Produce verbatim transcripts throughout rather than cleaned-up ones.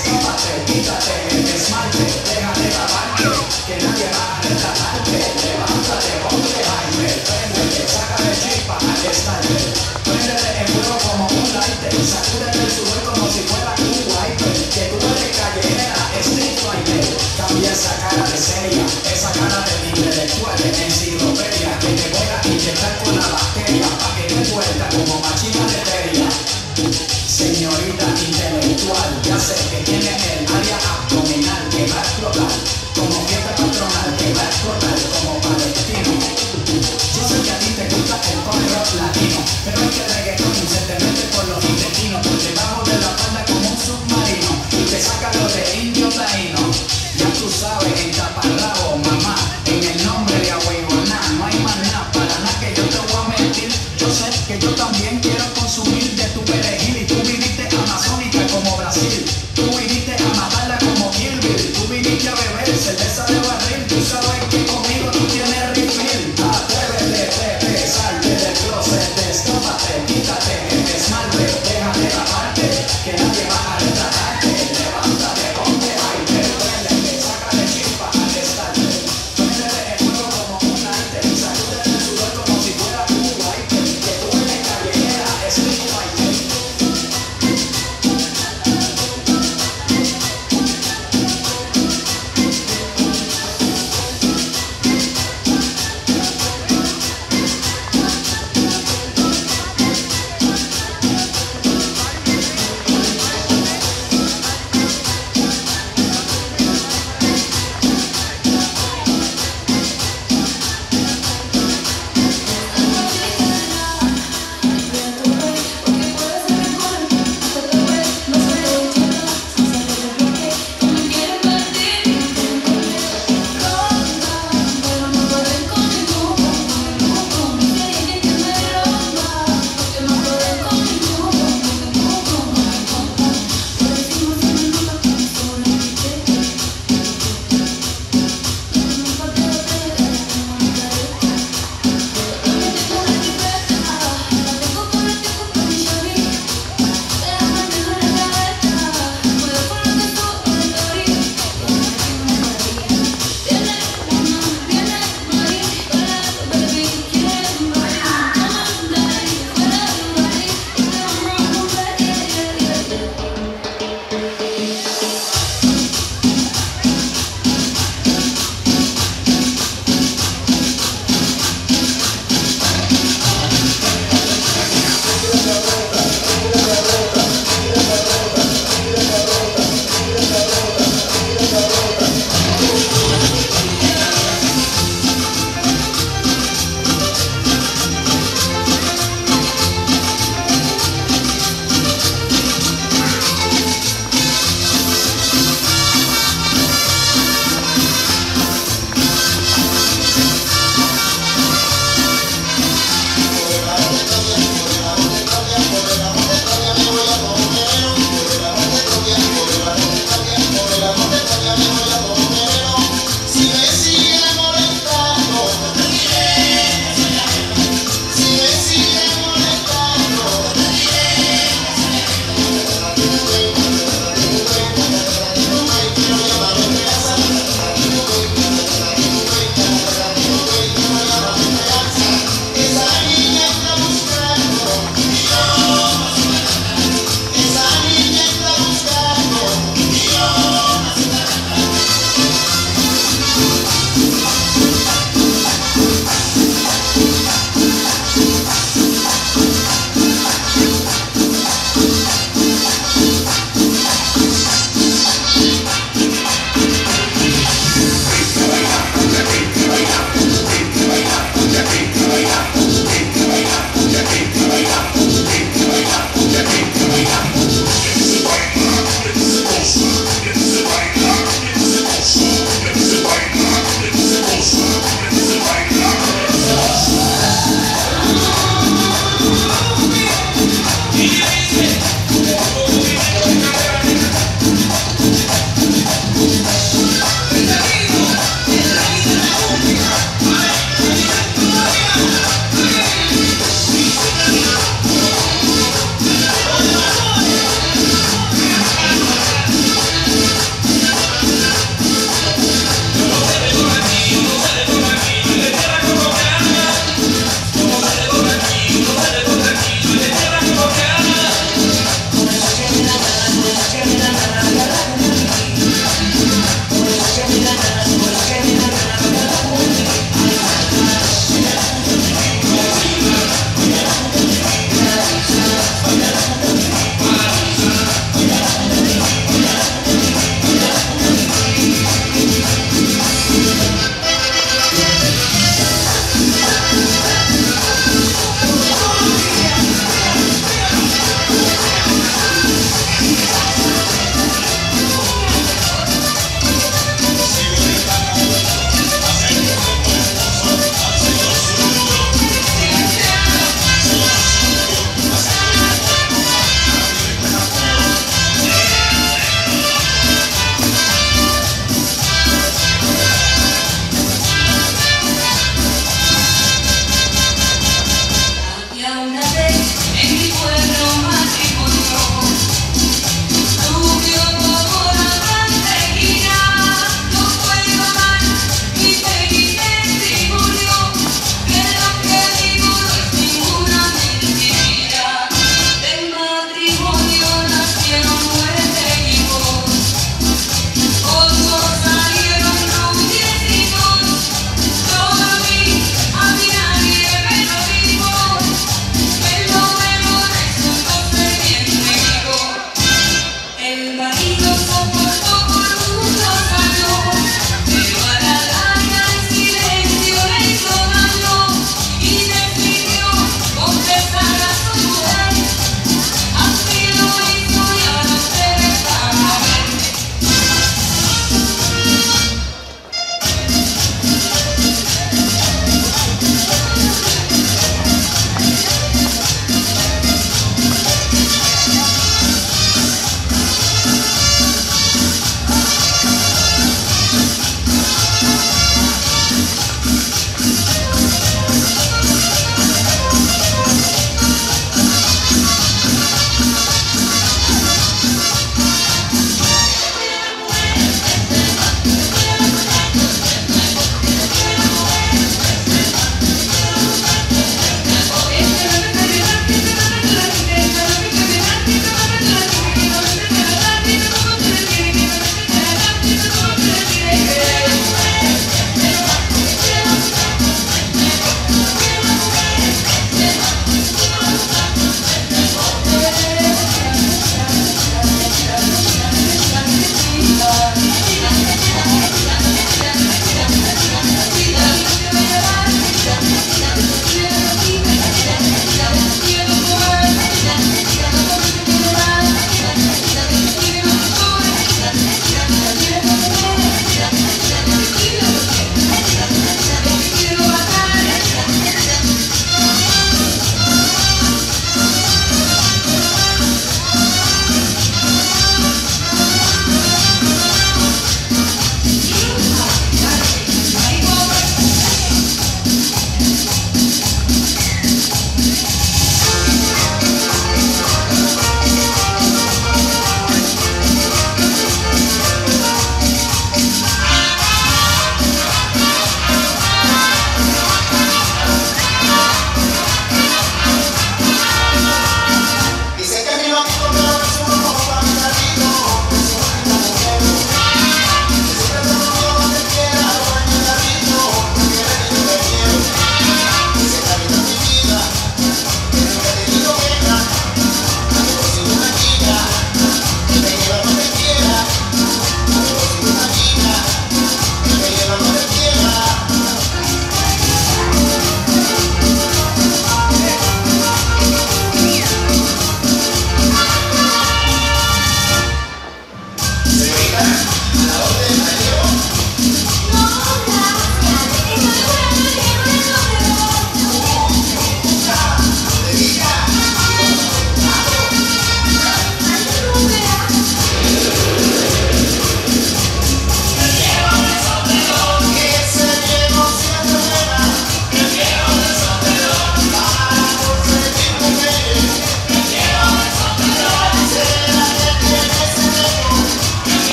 destápate, quítate el esmalte, deja de lavarte, que nadie va a retratarte. Levántate, ponte Jaime, préndete, sácale chispa al estarte. Préndete en fuego como un lighter, sacúdete el sudor como si fuera un wiper. Que tú eres callejera, street fighter. Cambia esa cara de seria, esa cara de intelectual, de enciclopedia, que te voy a inyectar con la bacteria, pa' que te vuelta como machina de feria. Señorita intelectual, ya sé que tiene el área actual.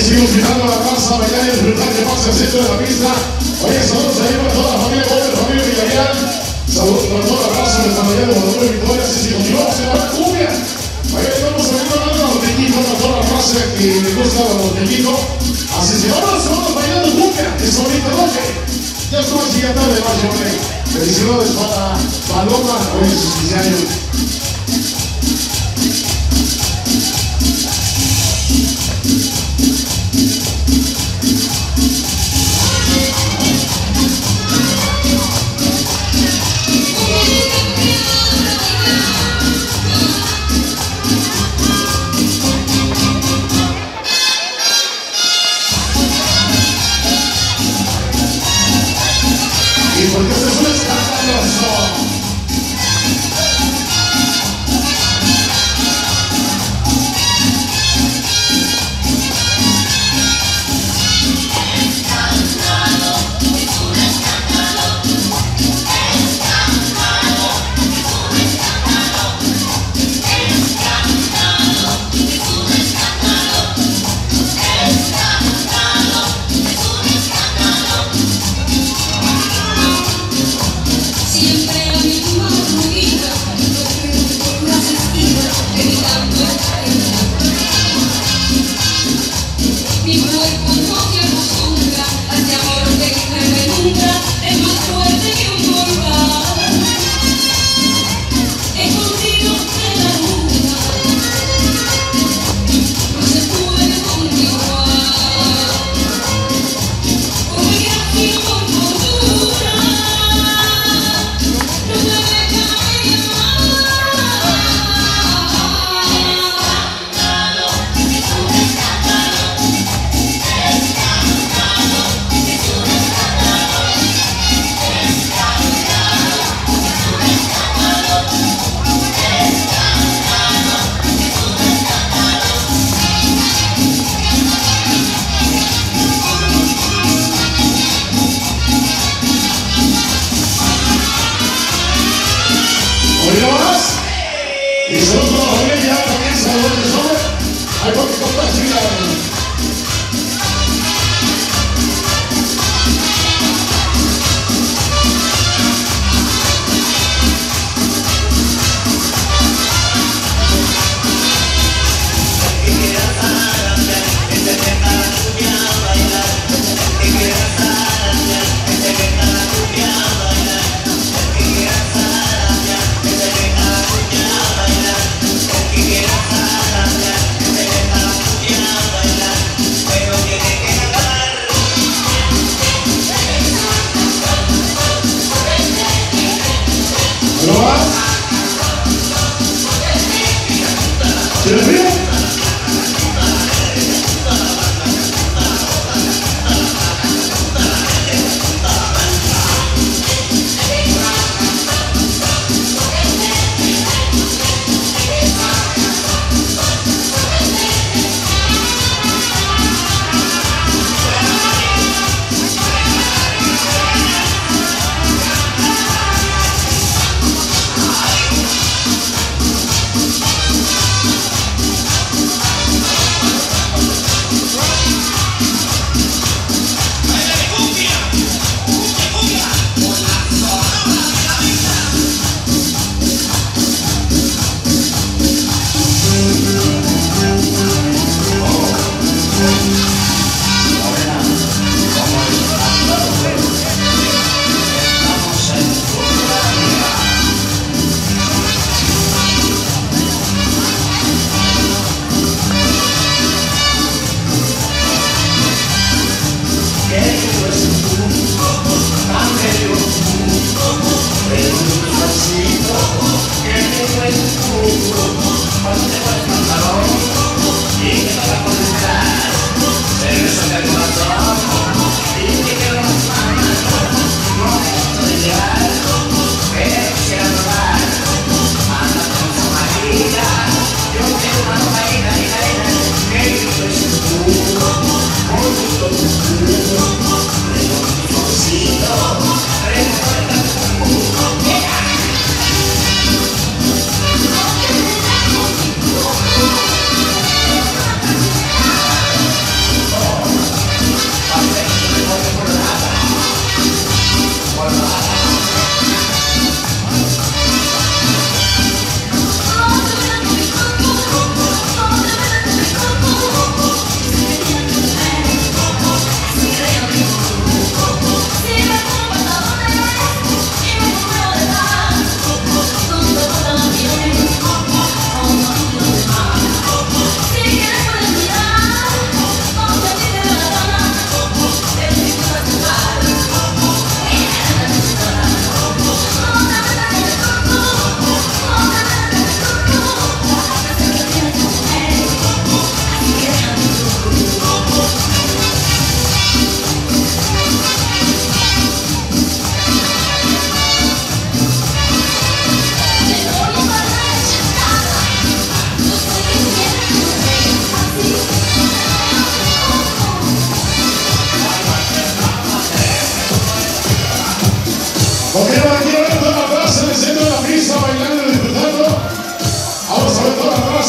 seguimos invitando a la raza a bailar y a disfrutar que pase al centro de la pista. Oye, saludos ahí para toda la familia Gómez, familia Villarreal. Saludos para toda la raza de San María de Guadalupe Victoria. Así que continuamos en la cumbia. Oye, estamos saliendo hablando de los tequitos, para toda la raza que le gusta los tequitos. Así que vamos, vamos bailando cumbia. Es bonita noche. Ya es una chica tarde, más hombre. Felicidades para Paloma, hoy en sus quince años. Porque esto es un escandaloso. Y saludos a la familia, también saludos de sobre. Hay porque tocar chila. ¿Quieres ver?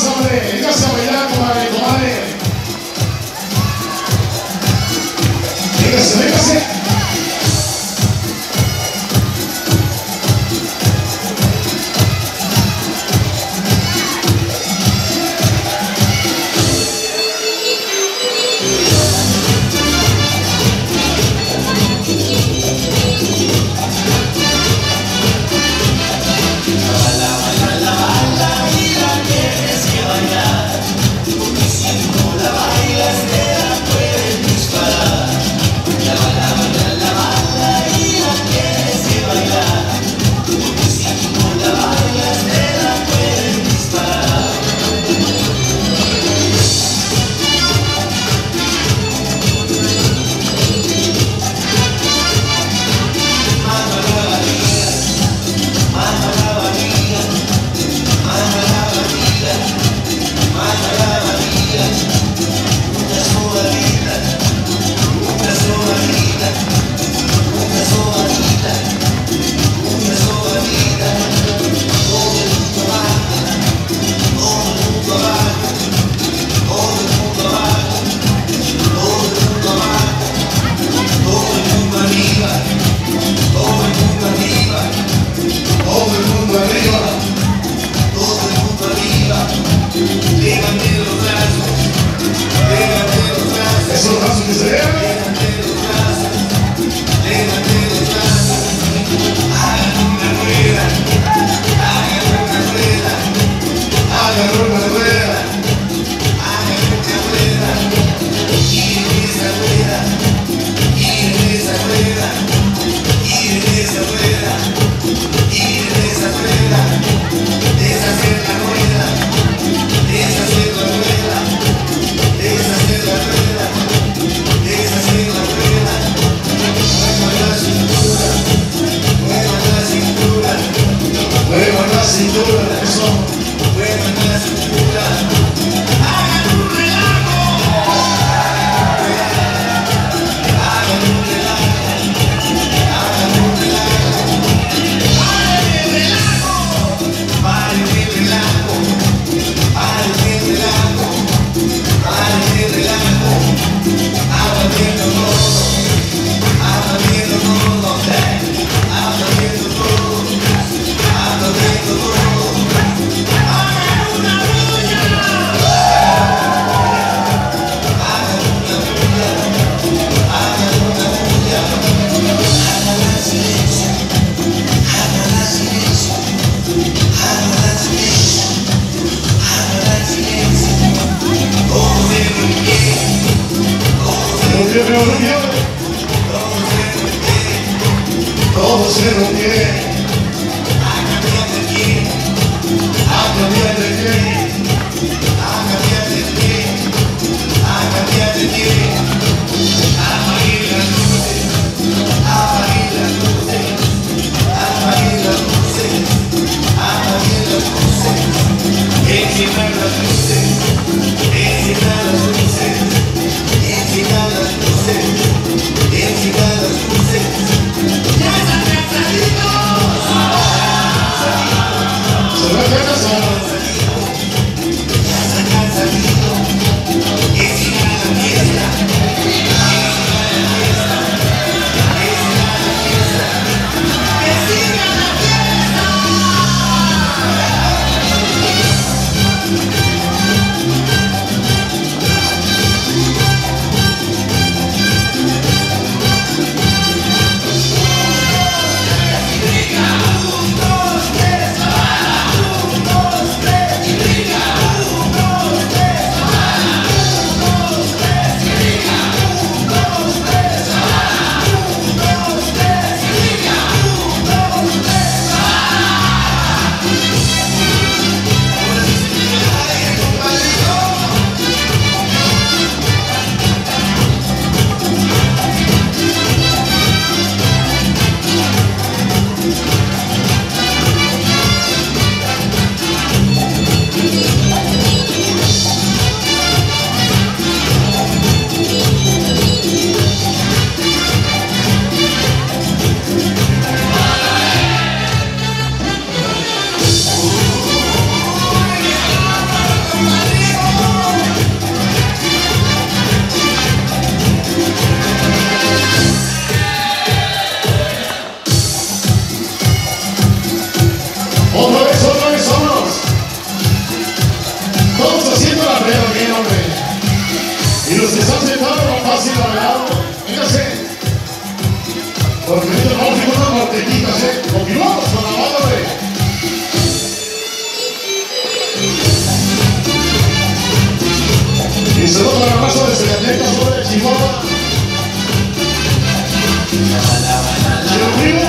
más, hombre. Véngase a bailar, comadre, comadre. Véngase, véngase. Todo se rompe, a cambiar de pie, a cambiar de pie, a cambiar de pie, a cambiar de pie, apague las luces, apague las luces, apague las luces, apague las luces, encima las luces, encima las luces, encima las luces, encima las luces. ¡Ya está cansadito! Otra vez, otra vez, vámonos. Todos haciendo la prueba bien, hombre. Y los que están sentados, no fácil, la verdad. Véngase. Porque ahorita vamos a ir con unas mantequitas, ¿eh? Continuamos con la banda, hombre. Y saludos para la raza de Zacatecas, sobre de Chihuahua. Y el primo.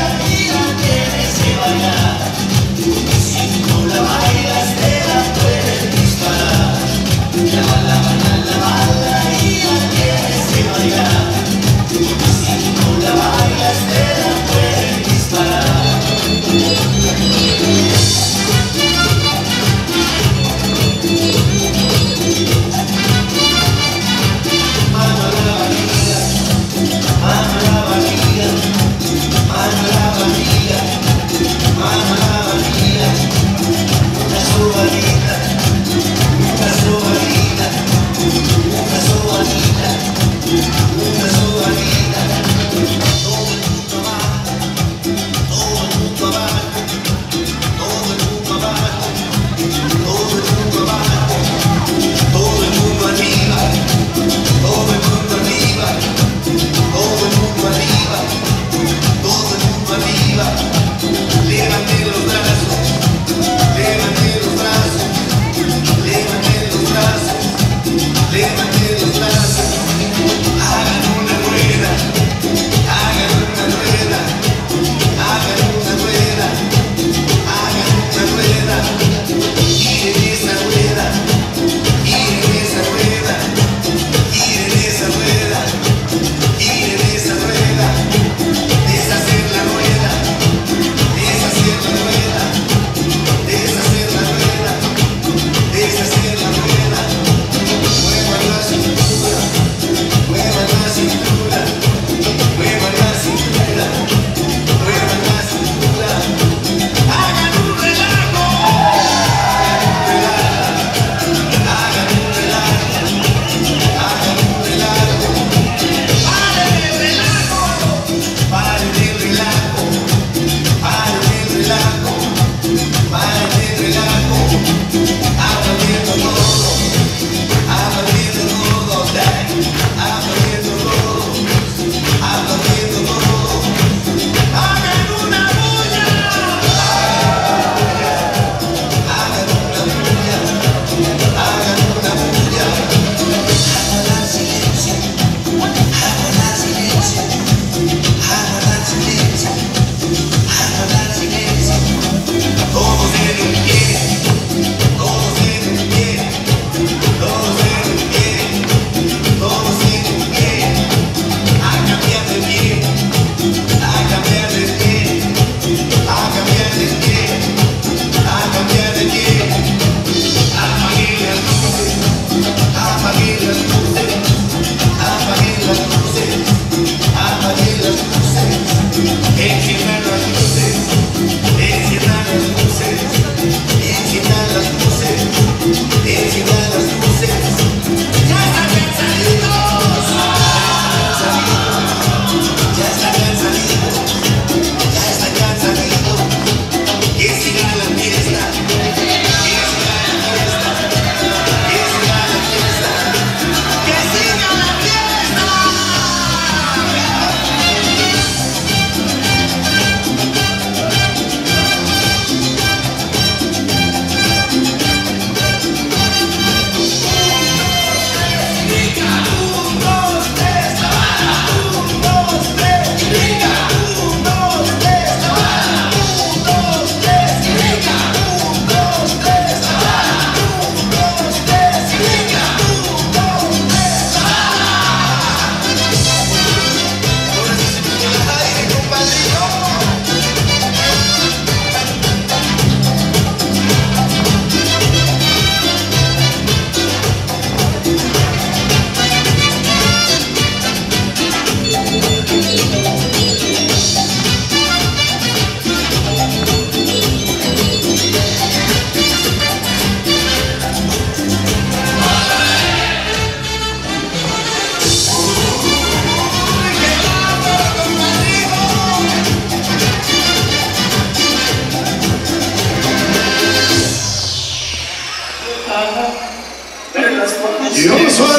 Si no la bailas te la pueden disparar.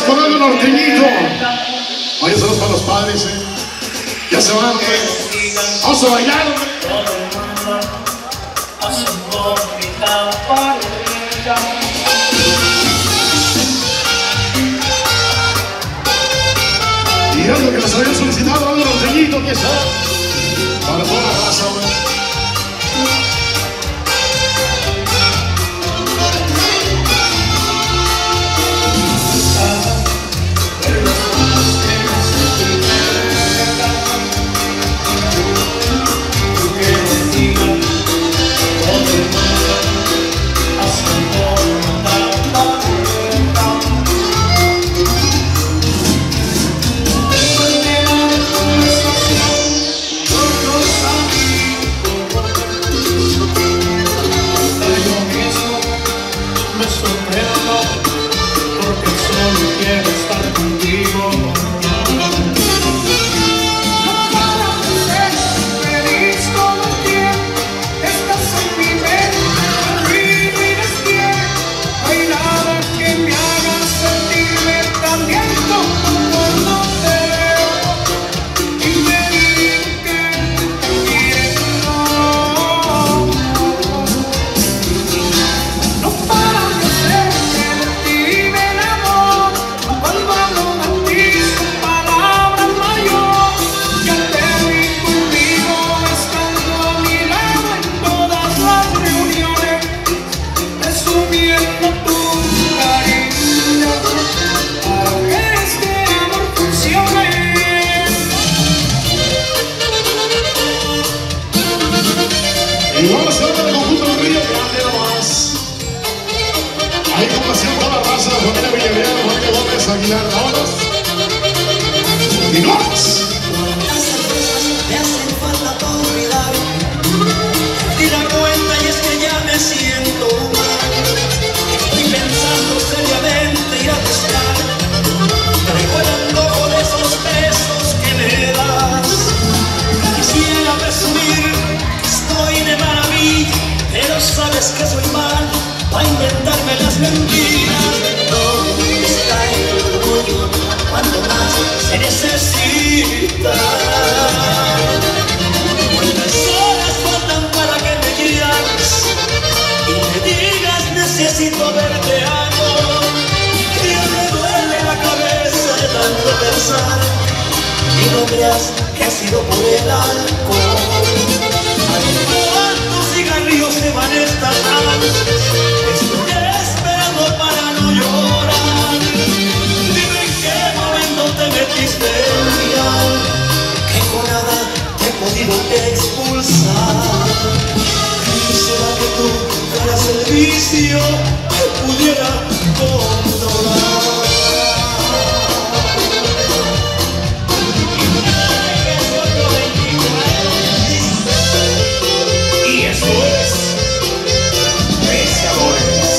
con algo norteñito. Oye, saludos para los padres, ¿eh? Ya se van, ¿eh? Vamos a bailar, ¿eh? Y algo que nos habían solicitado, algo norteñito, que está para toda la raza, ¿eh? Y vamos a ver el conjunto del Río Grande nomás. Ahí complaciendo toda la raza, la familia Villarreal, la familia Gómez, Aguilar, vámonos. Y vamos. Las cervezas me hacen falta para olvidar. Y la cuenta y es que ya me siento mal. Estoy pensando seriamente ir a buscar. Traigo el antojo de esos besos que me das. Quisiera presumir. Estoy de maravilla, pero sabes que soy mal para inventarme las mentiras. ¿Dónde está el orgullo cuando más se necesita? ¿Cuántas horas faltan para que me quieras y me digas necesito verte amor? Ya me duele la cabeza de tanto pensar y no creas que ha sido por el alcohol. ¿Cuántos cigarrillos se van esta tarde? Estoy esperando para no llorar. Dime en qué momento te metiste en mi alma, que con nada te he podido expulsar. Quisiera que tú fueras el vicio que pudiera controlar. Y eso es Pescadores.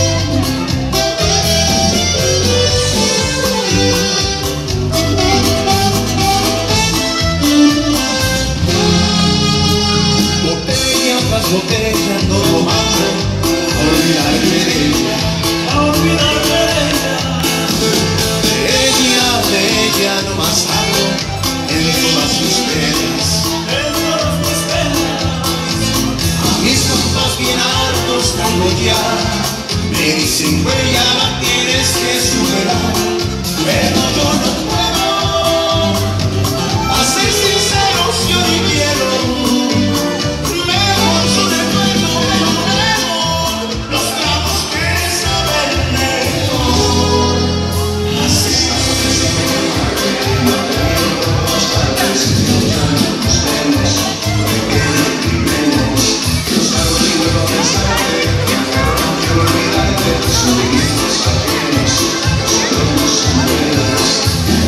Botella tras botella ando tomando, a olvidarme de ella, a olvidarme de ella. De ella, de ella no más hablo en todas mis penas. Mis compas bien hartos traigo ya, me dicen güey ya la tienes que superar, pero yo no puedo, a ser sinceros yo ni quiero, mejor yo de nuevo, mejor, los tragos que saben mejor, así Olvidarte de tus movimientos ajenos, solo nos sombreras.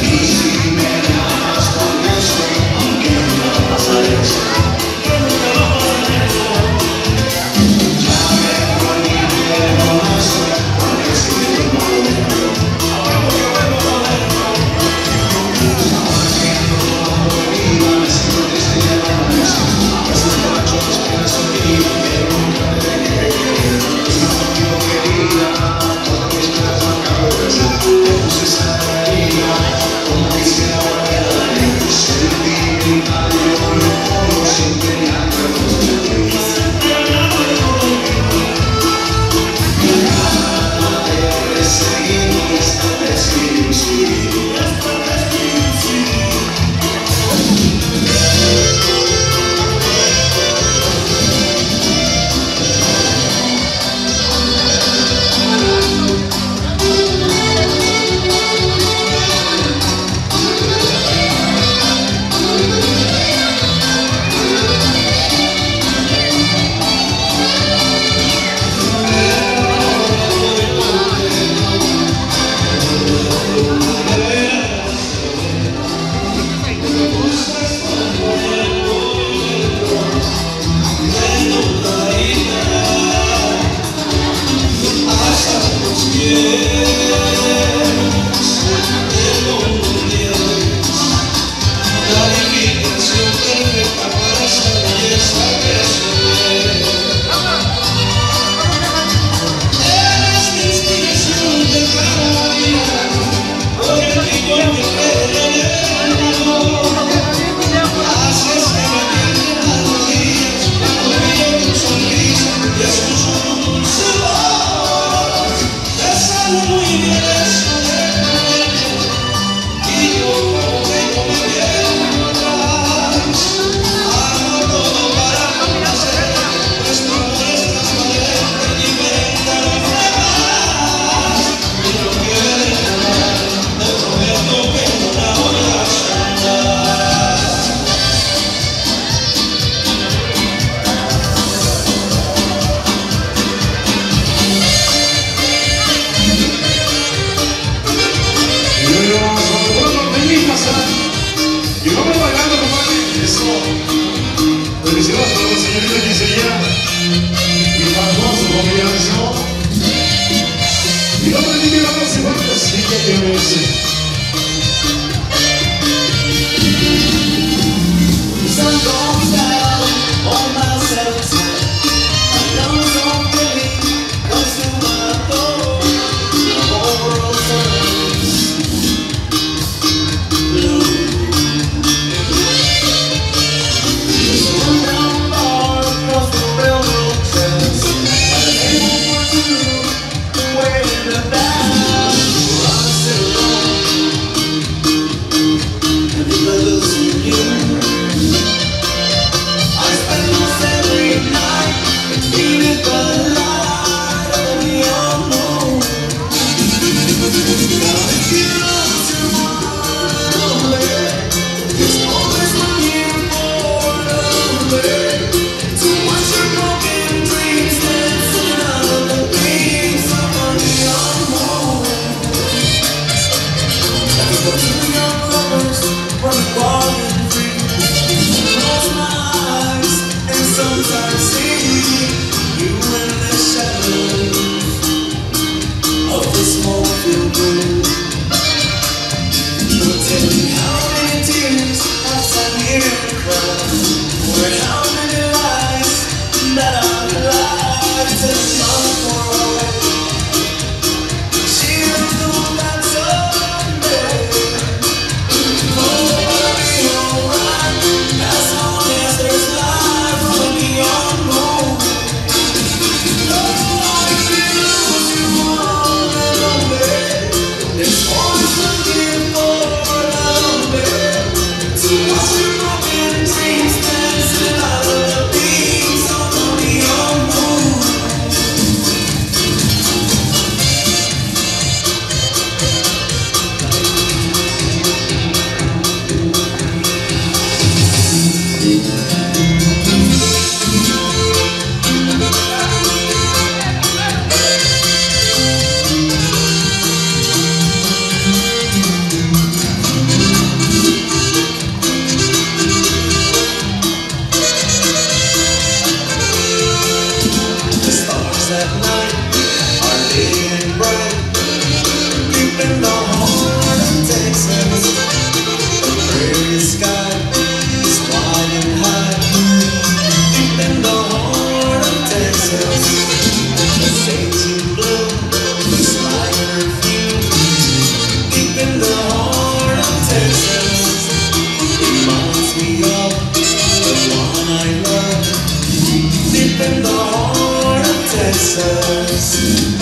señorita quinceañera y para toda su congregación. Y no me digan a los iguales y que te merece. Sun goes down on myself. I know something comes to my door. The whole world turns blue. There's a rundown bar across the railroad tracks, and a table for two waiting to down. I sit alone, and the others with you. I spend most every night beneath the light of the neon moon. Now if you look too lonely, it's always looking for lonely. To watch your broken dreams dancing under the beams of a neon moon. Like the two young lovers running wild and free. Close my eyes and sometimes see you in the shadows of the smoke-filled room. You'll tell me how many tears I've sat here and cried, or how many lies that I've lied to love for away. She was the one that told me, oh, I'll be alright as long as there's life on the neon moon. Oh, if you lose you all lonely, there's always looking for lonely. To watch your broken dreams dancing out of the beams on the neon moon. The stars at night are laying bright, deep in the heart of Texas. The prairie sky is flying high, deep in the heart of Texas. The sage in bloom is like perfume, deep in the heart of Texas. Reminds me of the one I love, deep in the heart of Texas.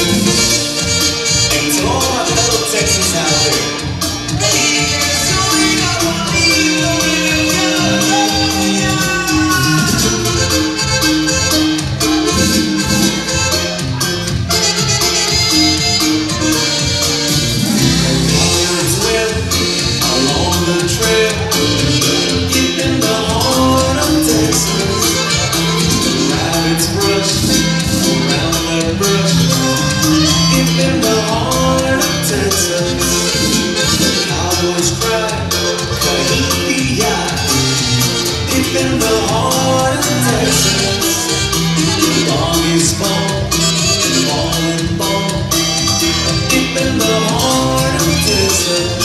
And to all my fellow Texans out there, along the trail, deep in the heart of Texas. Rabbits brush around that brush, deep in the heart of Texas. The cowboys cry, Kahiti-ya, deep in the heart of Texas. The doggies fall, fall and fall, deep in the heart of Texas.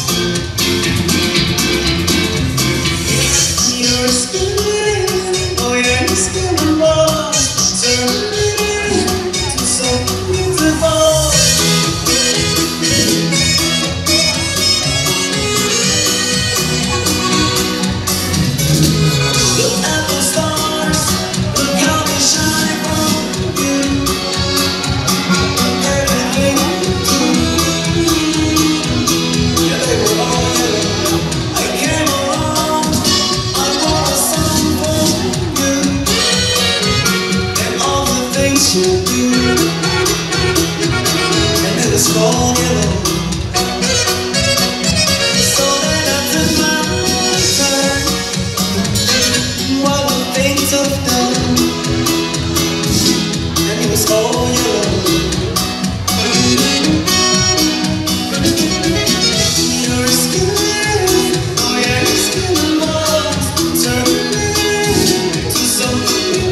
You're spinning, oh yeah, you're spinning lost, turning to something beautiful. Look at the stars, look how they shine from you. Everything you do, yeah, they were all yellow. I came along, I brought a song for you, and all the things you do, and it was all yellow. So then I took my turn, what the things I've done, and it was all yellow. Your skin, oh yeah, your skin and lost, turning to something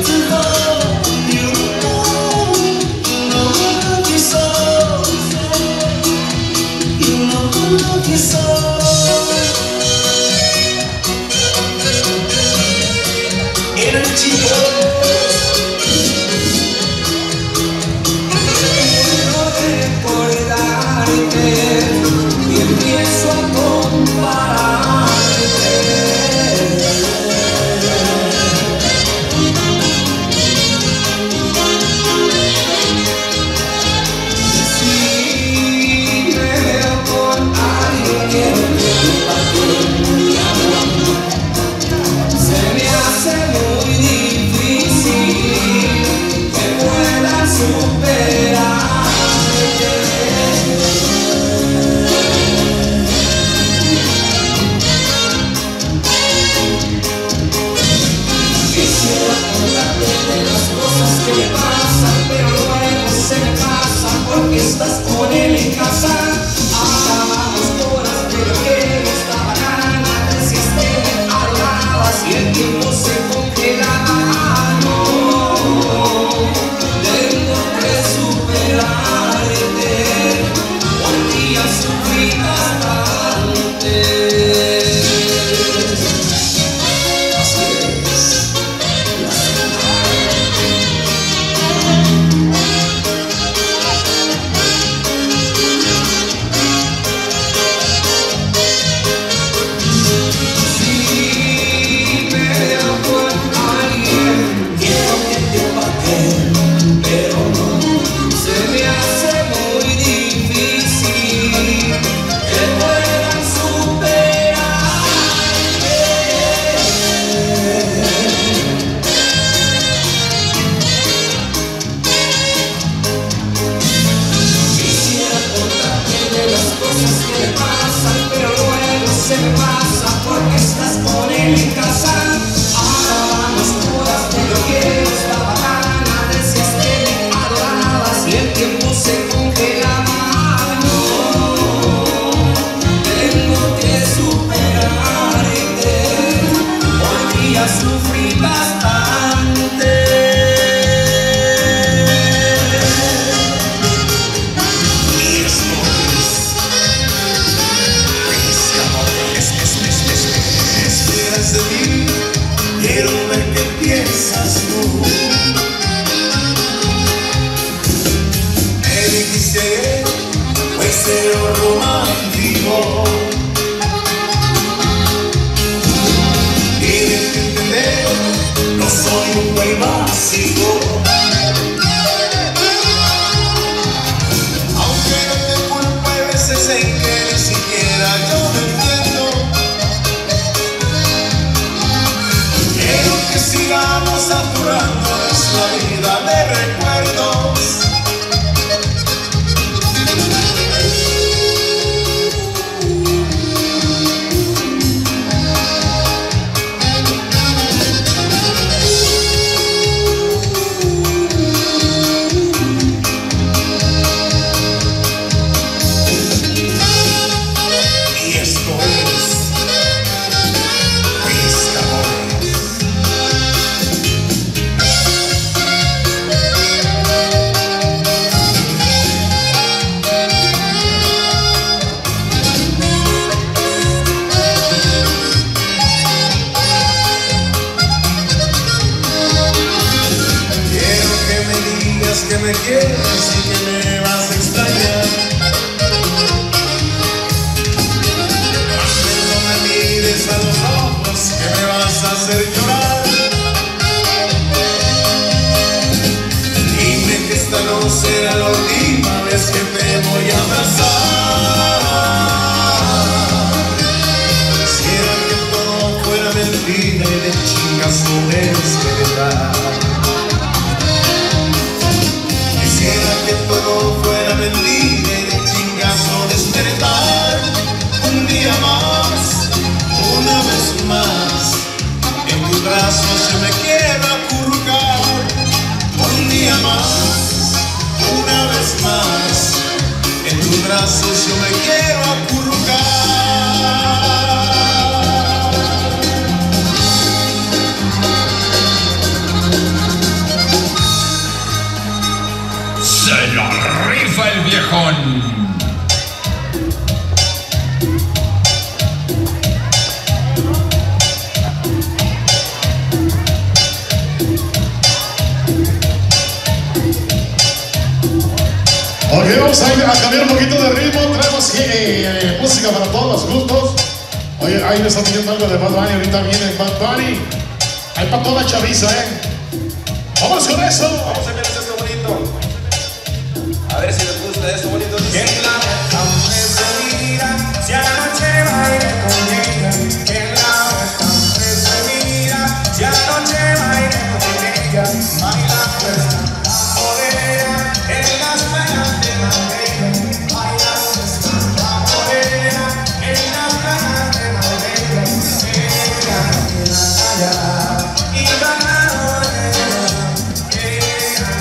deseo romántico. Tienes que entender, no soy un güey básico. Aunque no te culpo, hay veces en que ni siquiera yo me entiendo. Quiero que sigamos saturando nuestra vida de recuerdos. Que me quieres y que me vas a extrañar. No me mires a los ojos, que me vas a hacer llorar. Dime que esta no será la última vez que te voy a abrazar. Quisiera que todo fuera mentira y de chingazo es verdad. Quisiera que todo fuera mentira y de chingazo despertar. Un día más, una vez más, en tus brazos yo me quiero acurrucar. Un día más, una vez más, en tus brazos yo me quiero acurrucar. ¡Se lo rifa el viejón! Ok, vamos a, ir a cambiar un poquito de ritmo. Traemos eh, eh, música para todos los gustos. Oye, ahí me está pidiendo algo de Bad Bunny. Ahorita viene Bad Bunny. Hay para toda chaviza, ¿eh? Vamos con eso. Vamos a ver esto bonito. A ver si les gusta esto bonito. Que la preferida, si a la noche baile con ella. Que la preferida, si a la noche baile con ella. Baila pues la morena en las manos de la reina. Baila pues la morena en las manos de la reina. Ella, ella, y la morena, ella.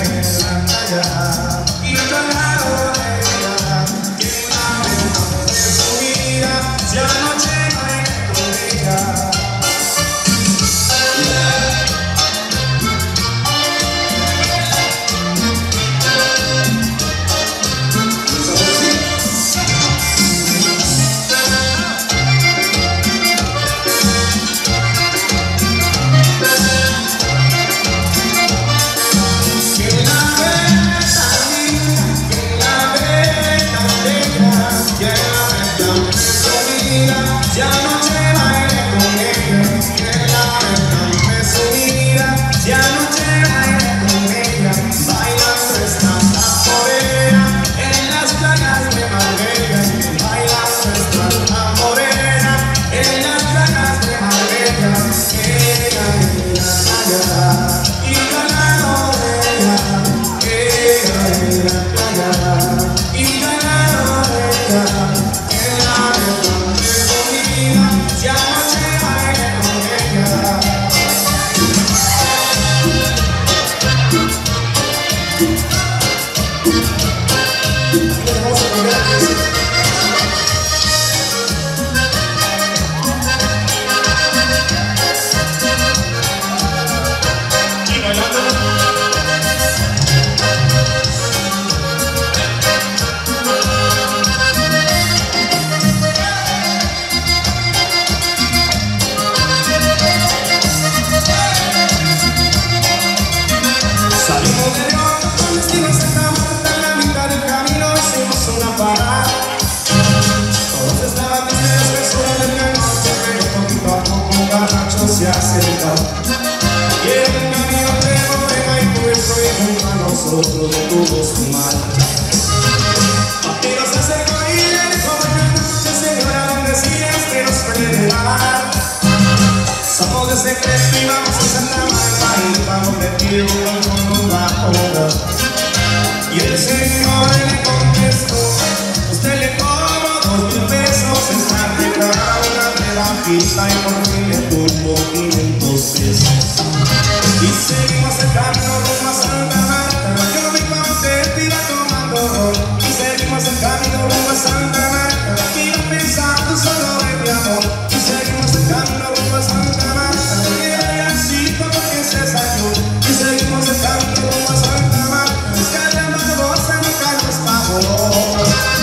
otro detuvo su mal. Pero se acercó y le dijo: buenas noches, señora, donde decías que nos puede llevar. Somos de secreto y vamos a Santa Marta y vamos de tiro con una hora. Y el señor le contestó: usted le cobro dos mil pesos, está declarada una rebajita y por fin le tuvo quinientos pesos. Y seguimos acercando rumbo a Santa Marta, yo me contento iba tomando rol. Y seguimos acercando rumbo a Santa Marta, iba pensando solo en mi amor. Y seguimos acercando rumbo a Santa Marta, y era así como que se salió. Y seguimos acercando rumbo a Santa Marta, es que la barbosa nunca nos pagó.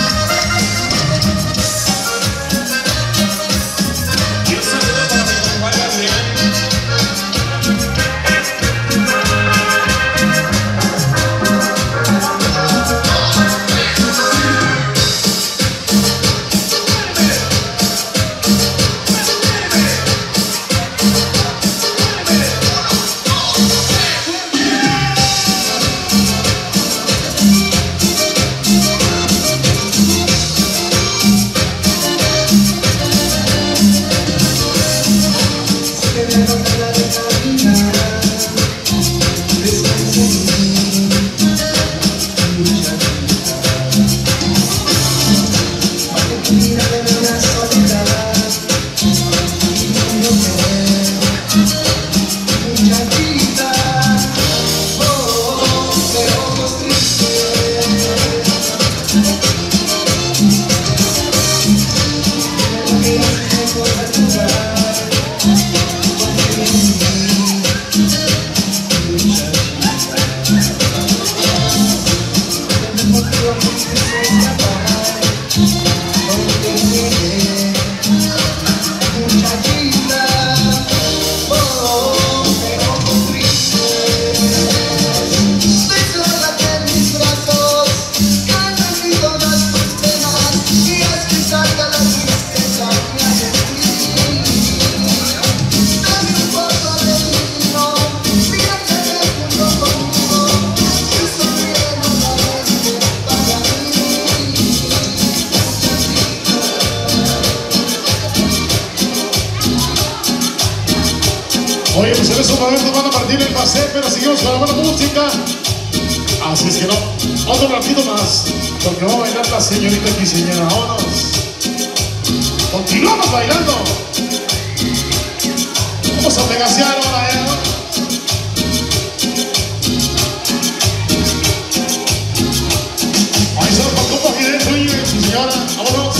Oye, pues en estos momentos van a partir el paseo, pero seguimos con la buena música. Así es que no, otro ratito más, porque va a bailar la señorita quinceañera. Vámonos. Continuamos bailando. Vamos a pegasear ahora, ¿eh? Ahí está el Paco aquí dentro, y señora, vámonos.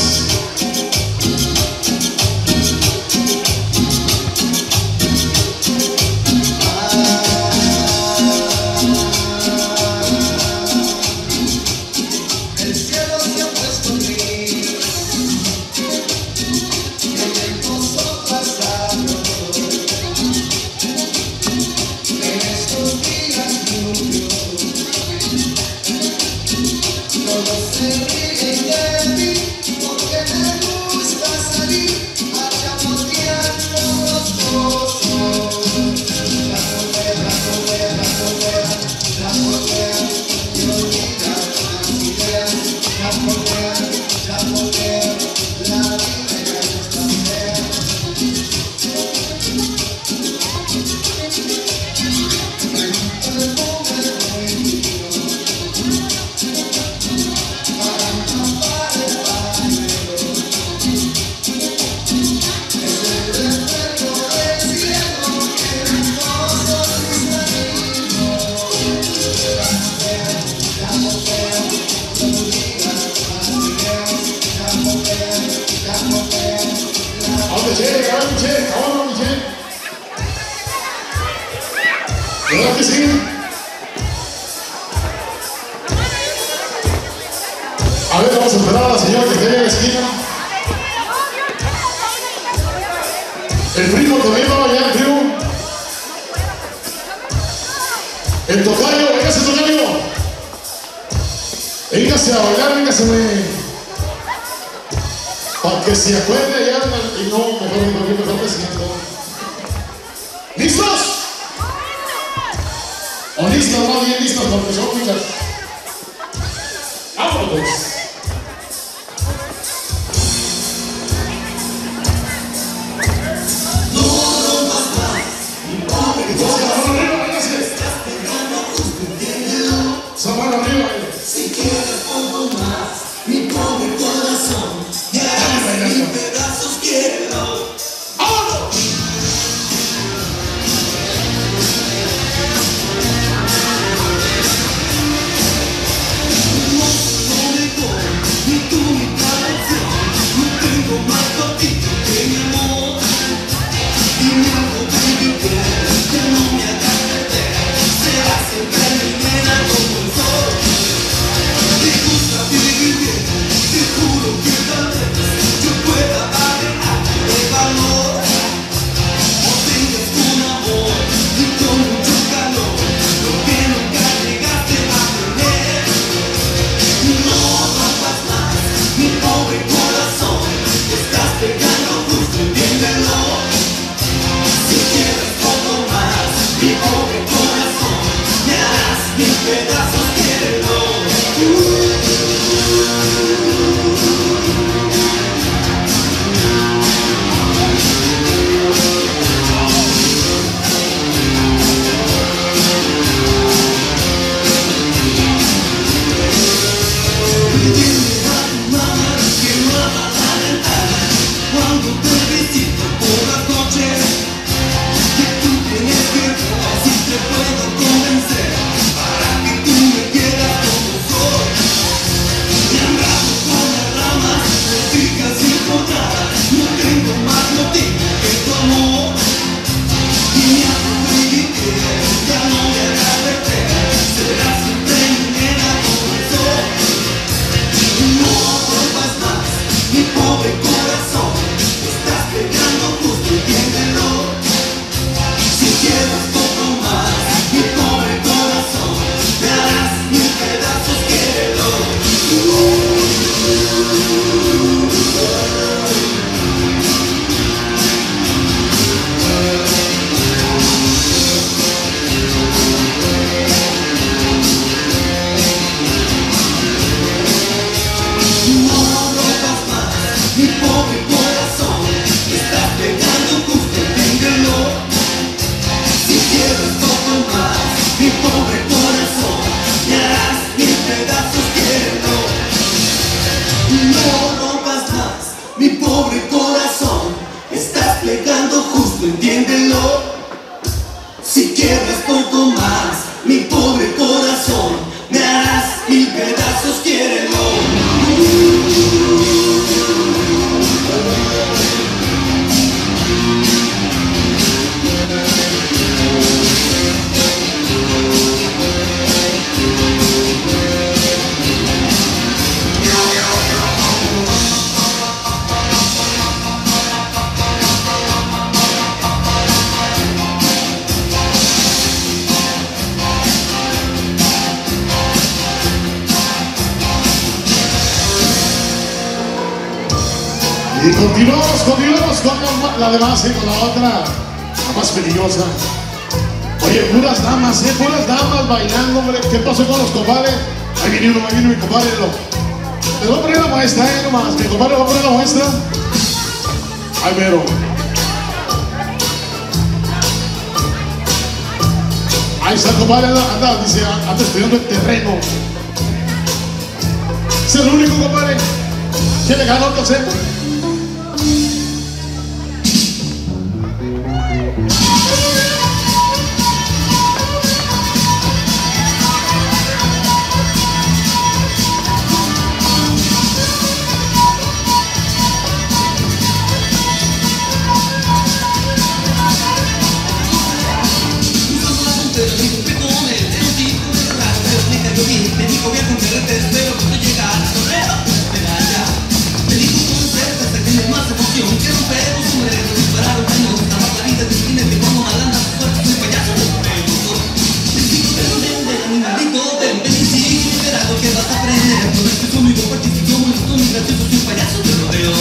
¿Verdad que sí? A ver, vamos a esperar a la señora que quede en la esquina. El primo también va a bailar, el primo. El tocayo, véngase, tocayo. Véngase a bailar, véngase, güey. Para que se acuerde allá. Y no, mejor, mejor, mejor, mejor. ¿Listos? O listos, más bien listos, porque son muchas. ¡Vámonos! Si quieres poco más, mi pobre corazón, me harás mil pedazos, quiero. ¡Vámonos! No mejor, ni tú mi traducción, no tengo más contigo que mi amor. Dime algo, baby, que no me hagas perder, serás siempre mi nena como el sol. Te gusta vivir bien, te juro que tal vez yo pueda darle algo de valor. O tengas un amor y con mucho calor, lo que nunca llegaste a tener. No rompas más mi pobre corazón, te estás pegando justo, entiéndelo. Si quieres poco más, mi pobre corazón, me harás mil pedazos, quiérelo. Cuando te visito por las noches, que tú tienes que ver si te puedo convencer para que tú me quieras como soy. Me agarro con las ramas, fijas y encontradas, no tengo más motivo que tu amor. Y mi amor y ya no me hagas perder, serás siempre mi nena como el sol. No rompas más mi pobre corazón, estás pegando justo, entiéndelo. Si quieres poco más, mi pobre corazón, me harás mil pedazos, quiérelo. No rompas más mi pobre corazón, estás pegando justo, entiéndelo. Si quieres poco más, mi pobre corazón, me harás mil pedazos, quiérelo. No rompas más mi pobre corazón, estás pegando justo, entiéndelo. Si quieres poco más, mi pobre corazón, me harás mil pedazos, quiérelo. Y continuamos, continuamos con la, la demás, ¿eh? Con la otra, la más peligrosa. Oye, puras damas, ¿eh? Puras damas bailando, hombre. ¿Qué pasó con los compadres? Ahí viene uno, ahí viene mi compadre. Lo, les voy a poner la muestra, ¿eh? Nomás, mi compadre va a poner la muestra. Ay, pero. Ahí está el compadre, anda, anda, dice, anda estudiando el terreno. Es el único, compadre. ¿Quién le ganó otro set? Me dijo voy a convertirte, espero que tú llegas al correo. Medalla, me dijo con certeza que tienes más emoción que romper un sombrero disparado. Me gusta más la vida, te tienes que como malanda, suerte, soy payaso, no me gustó. Te digo que no vende, animalito, ven, ven y sigue, verás lo que vas a aprender. No es que soy muy participo, muy listo, muy gracioso, soy payaso, te lo veo.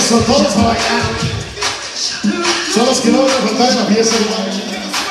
Eso, todos a bailar. Son los que no van a faltar en la fiesta, hermano.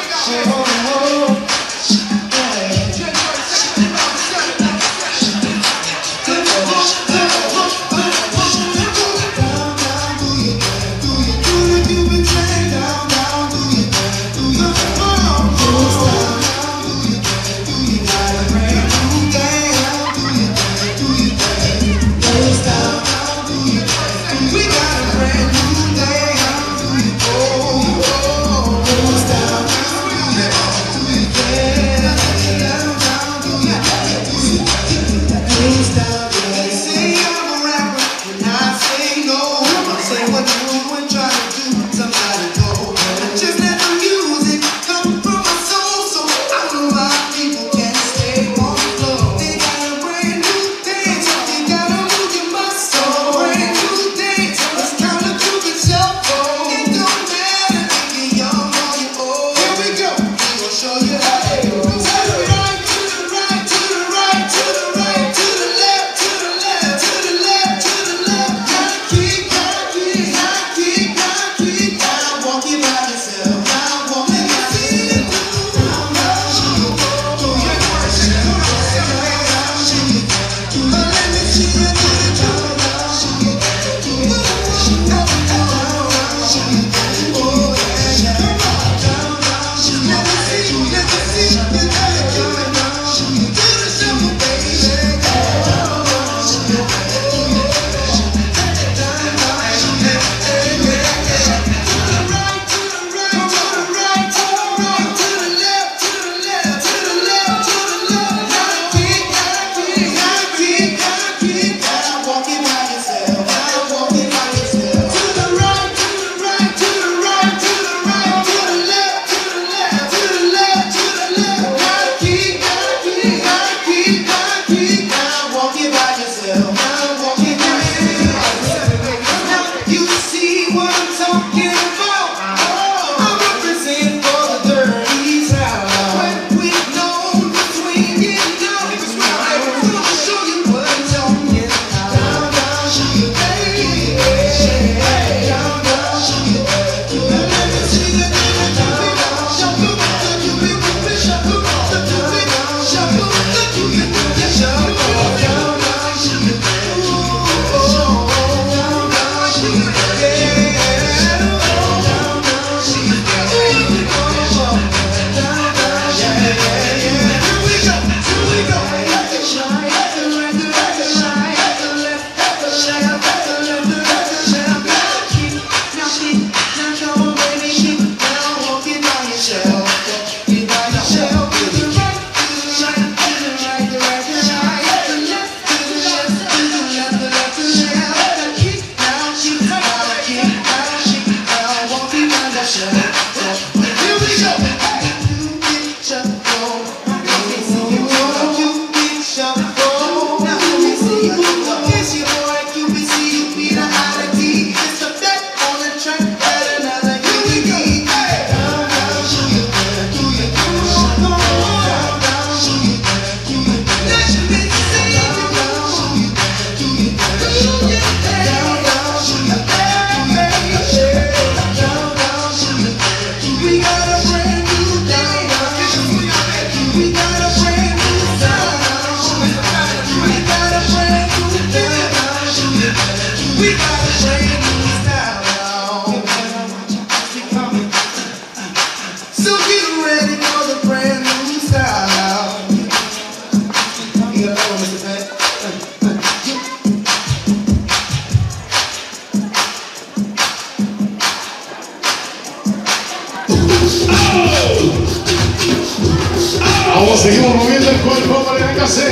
Vamos, seguimos moviendo el cuerpo para que se.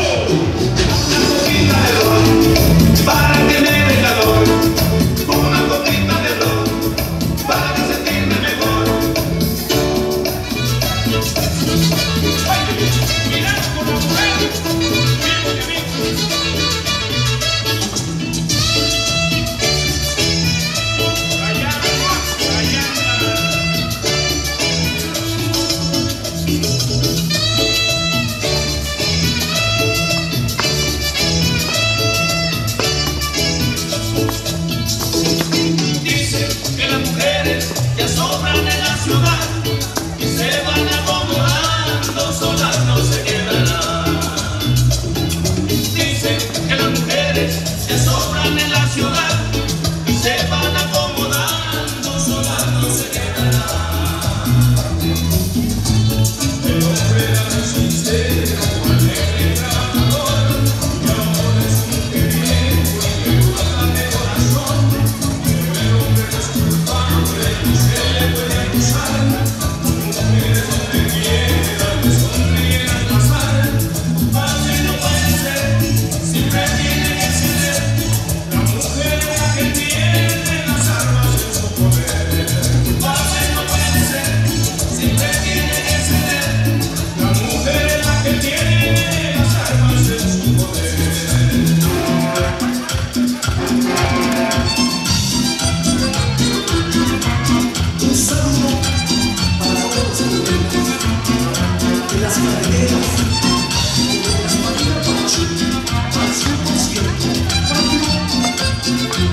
Para que me dé calor, una copita de ron, para sentirme mejor. Mirad con la mujer, bien de mí. Allá, allá.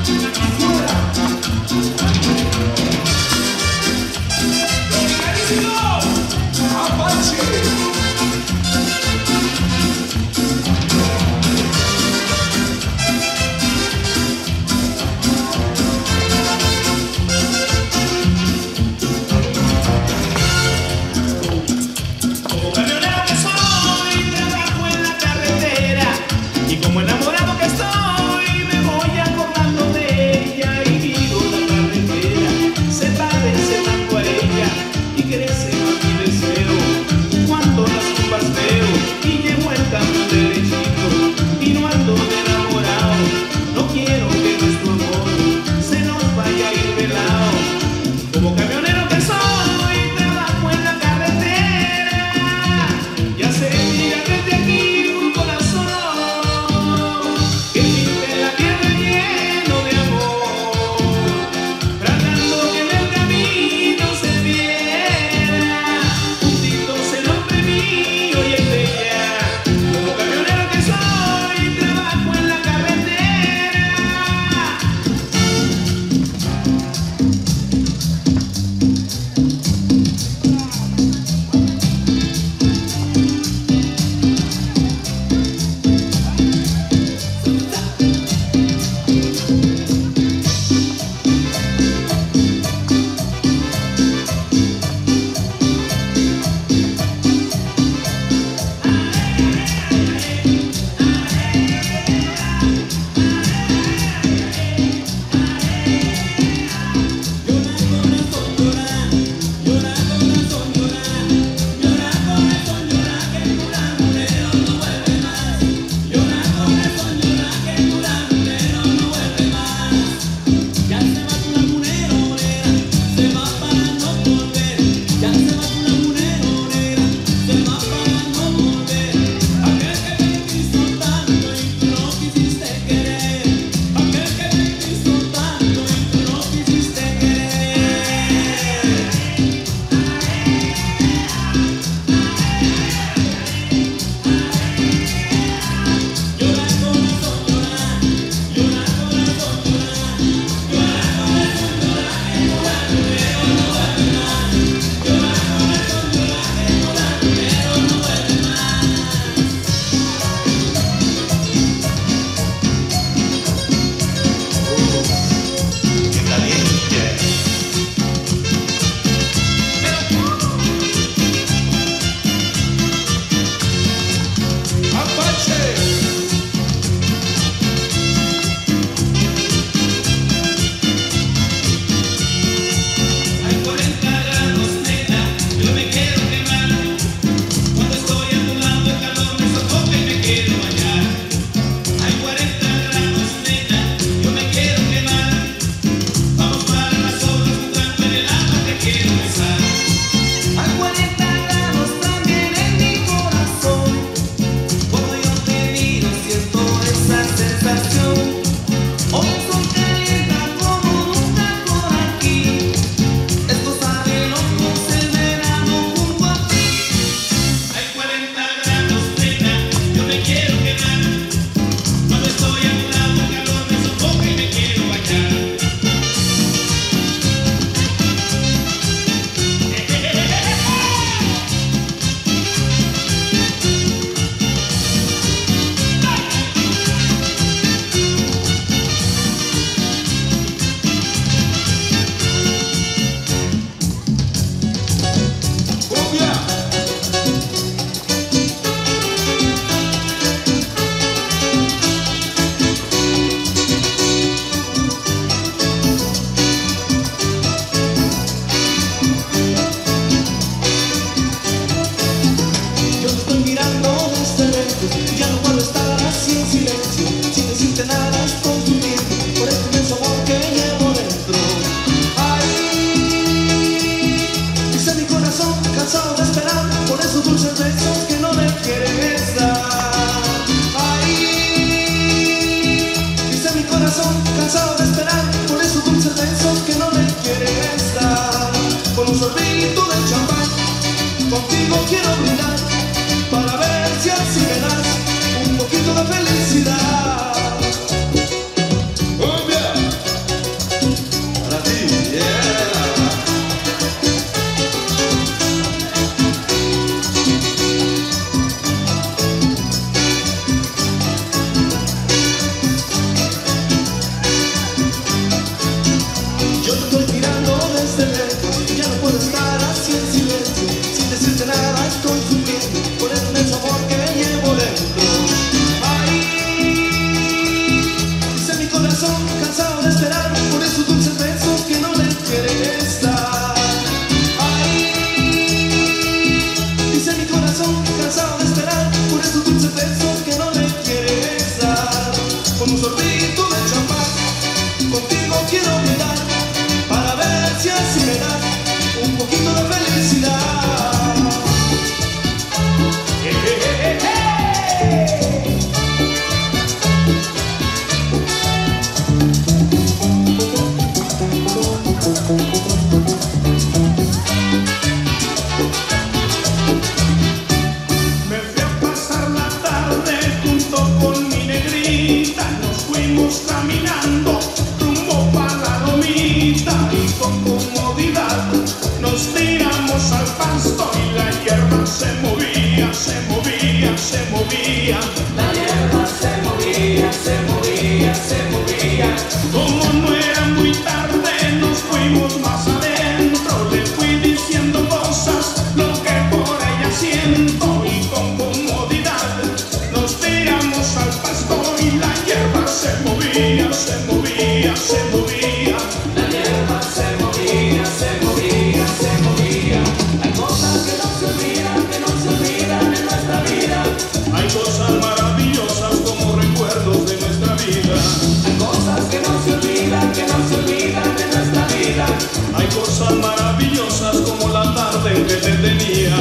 Como enamorado que estoy, me voy acordando de ella. con comodidad nos tiramos al pasto y la hierba se movía, se movía, se movía. La hierba se movía, se movía, se movía. Como no era muy tarde, nos fuimos más adentro. Le fui diciendo cosas, lo que por ella siento. Y con comodidad nos tiramos al pasto y la hierba se movía, se movía, se movía. La hierba se movía, se movía, se movía. Hay cosas que no se olvidan, que no se olvidan en nuestra vida. Hay cosas maravillosas como recuerdos de nuestra vida. Hay cosas que no se olvidan, que no se olvidan en nuestra vida. Hay cosas maravillosas como la tarde en que te tenía.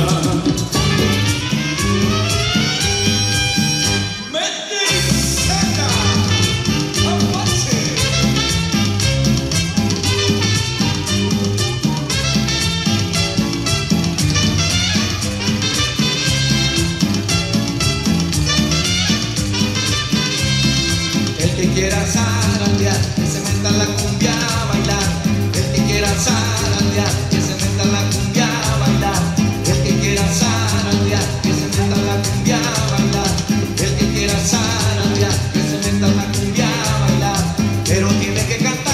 El que quiera zarandear, que se meta en la cumbia a bailar. El que quiera zarandear, que se meta en la cumbia a bailar. El que quiera zarandear, que se meta en la cumbia a bailar. El que quiera zarandear, que se meta en la cumbia a bailar. Pero tiene que cantar.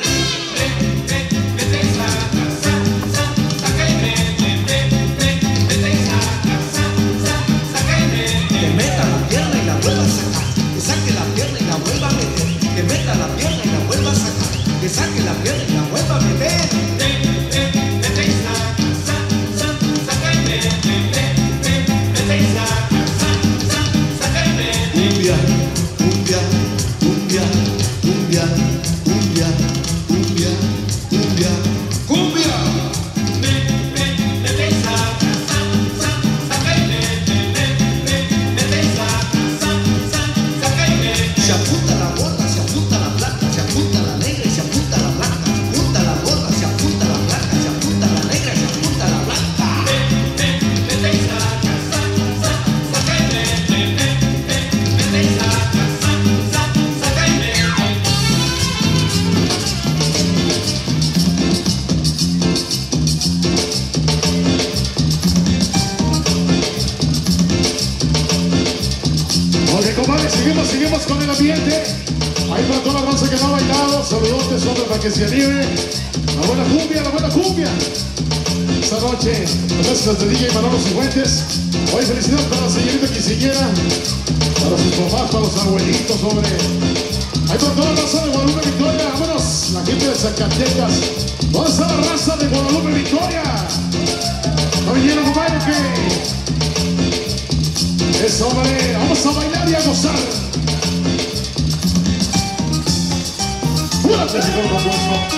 Que meta la pierna y la vuelva a sacar. Que saque la pierna y la vuelva a meter. Que meta la pierna y la vuelva a sacar. Que saque la pierna y la vuelva a meter. Cumbia, cumbia, cumbia, cumbia, cumbia, cumbia, cumbia, cumbia. Se apunta la gorda, se apunta la plata, se apunta la negra y se apunta la blanca. Se apunta la gorda, se apunta la plata, se apunta la negra y se apunta la blanca. Ok, compadre, seguimos, seguimos con el ambiente. Ahí para toda la raza que no ha bailado, saludotes, hombre, para que se anime. La buena cumbia, la buena cumbia. Esta noche, gracias de D J Manolo Cifuentes. Hoy felicidades para la señorita quinceañera, para sus papás, para los abuelitos, hombre. Ahí para toda la raza de Guadalupe Victoria, vámonos, la gente de Zacatecas. ¿Dónde está la raza de Guadalupe Victoria? ¿No vinieron, compadre, o qué? Eso, hombre, vamos a bailar y a gozar. ¡Una vez con compuesto!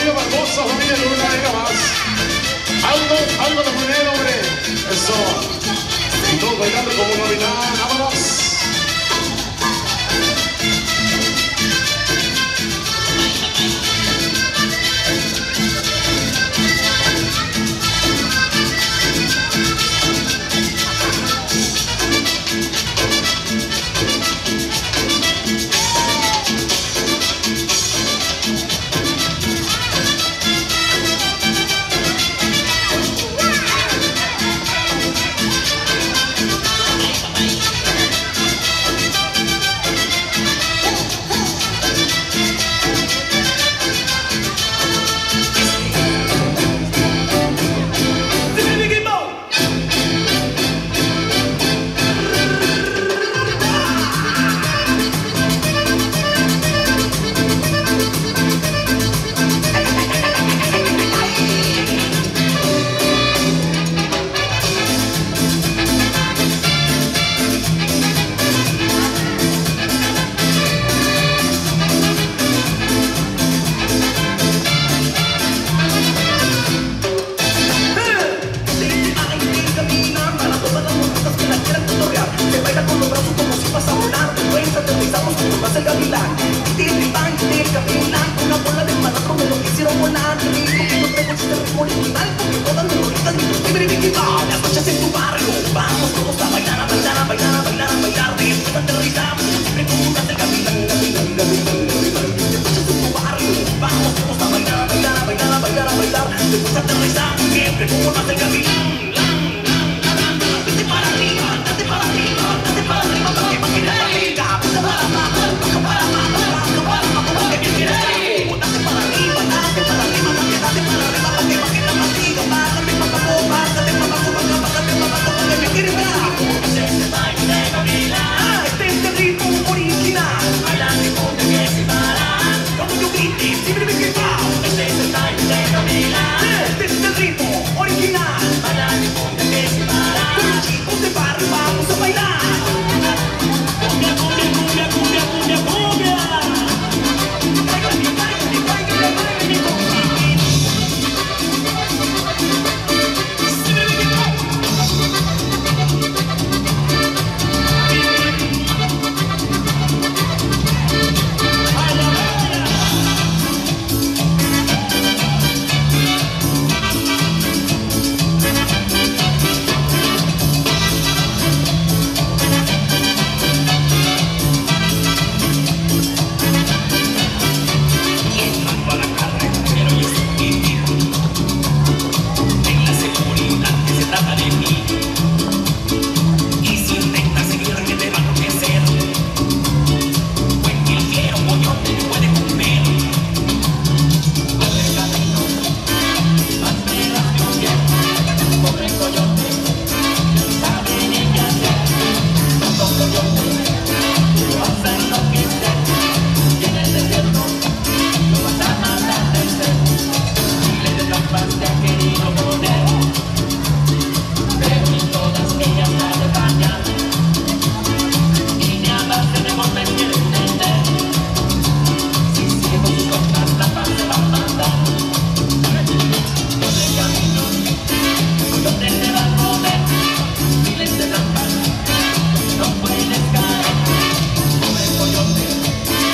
familia Barbosa, familia Luna, venga más. Algo, algo de poner, hombre. Eso. Y todos bailando como Navidad. Vámonos.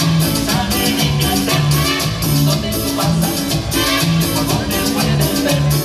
Ver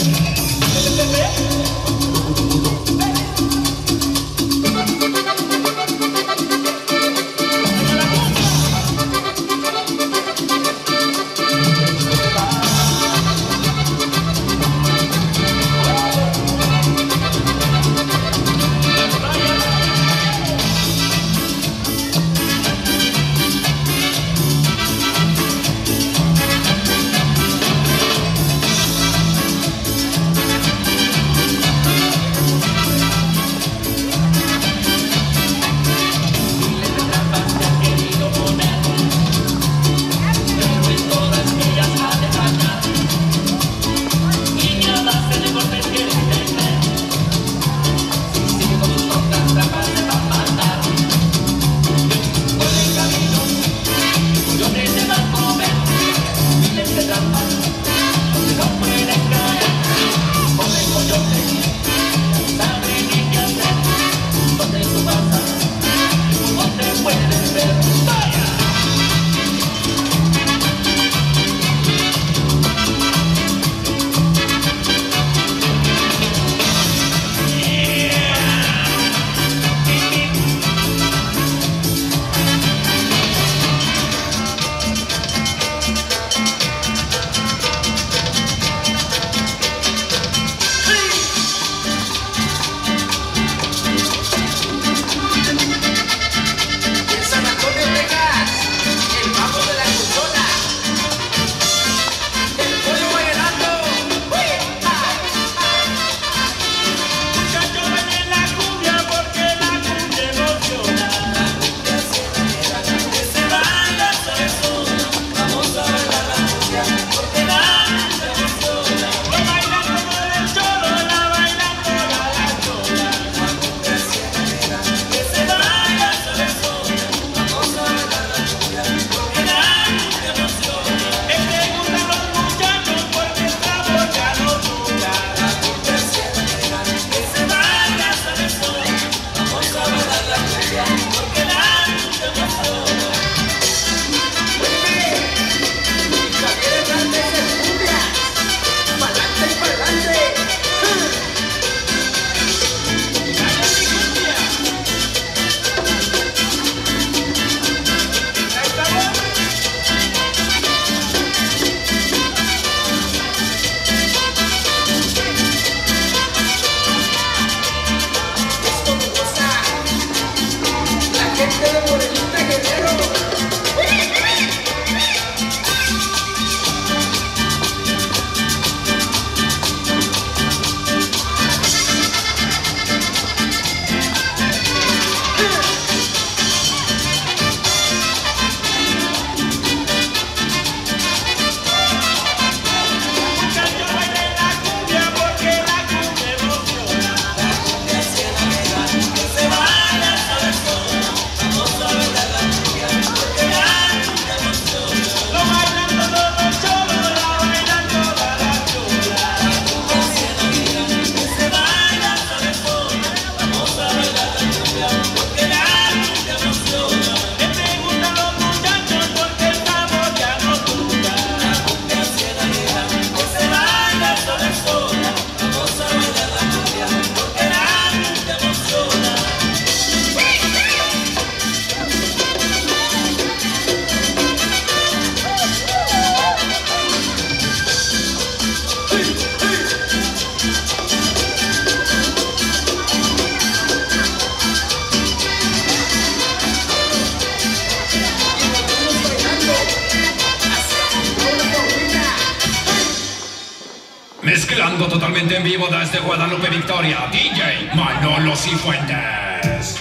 Mezclando totalmente en vivo desde Guadalupe, Victoria, D J Manolo Cifuentes.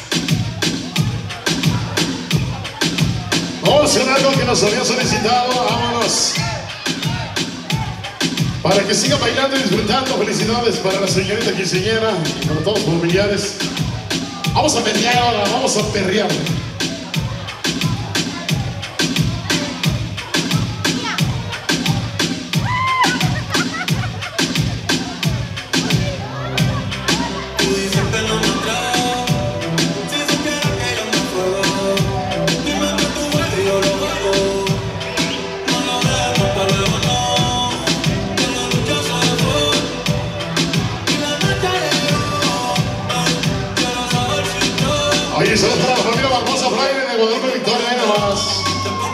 Vamos a hacer algo que nos había solicitado. Vámonos. Para que siga bailando y disfrutando. Felicidades para la señorita quinceañera y para todos los familiares. Vamos a perrear ahora, vamos a perrear. Oye, saludos para la familia Barbosa Fraile de Guadalupe, Victoria, ahí nomás.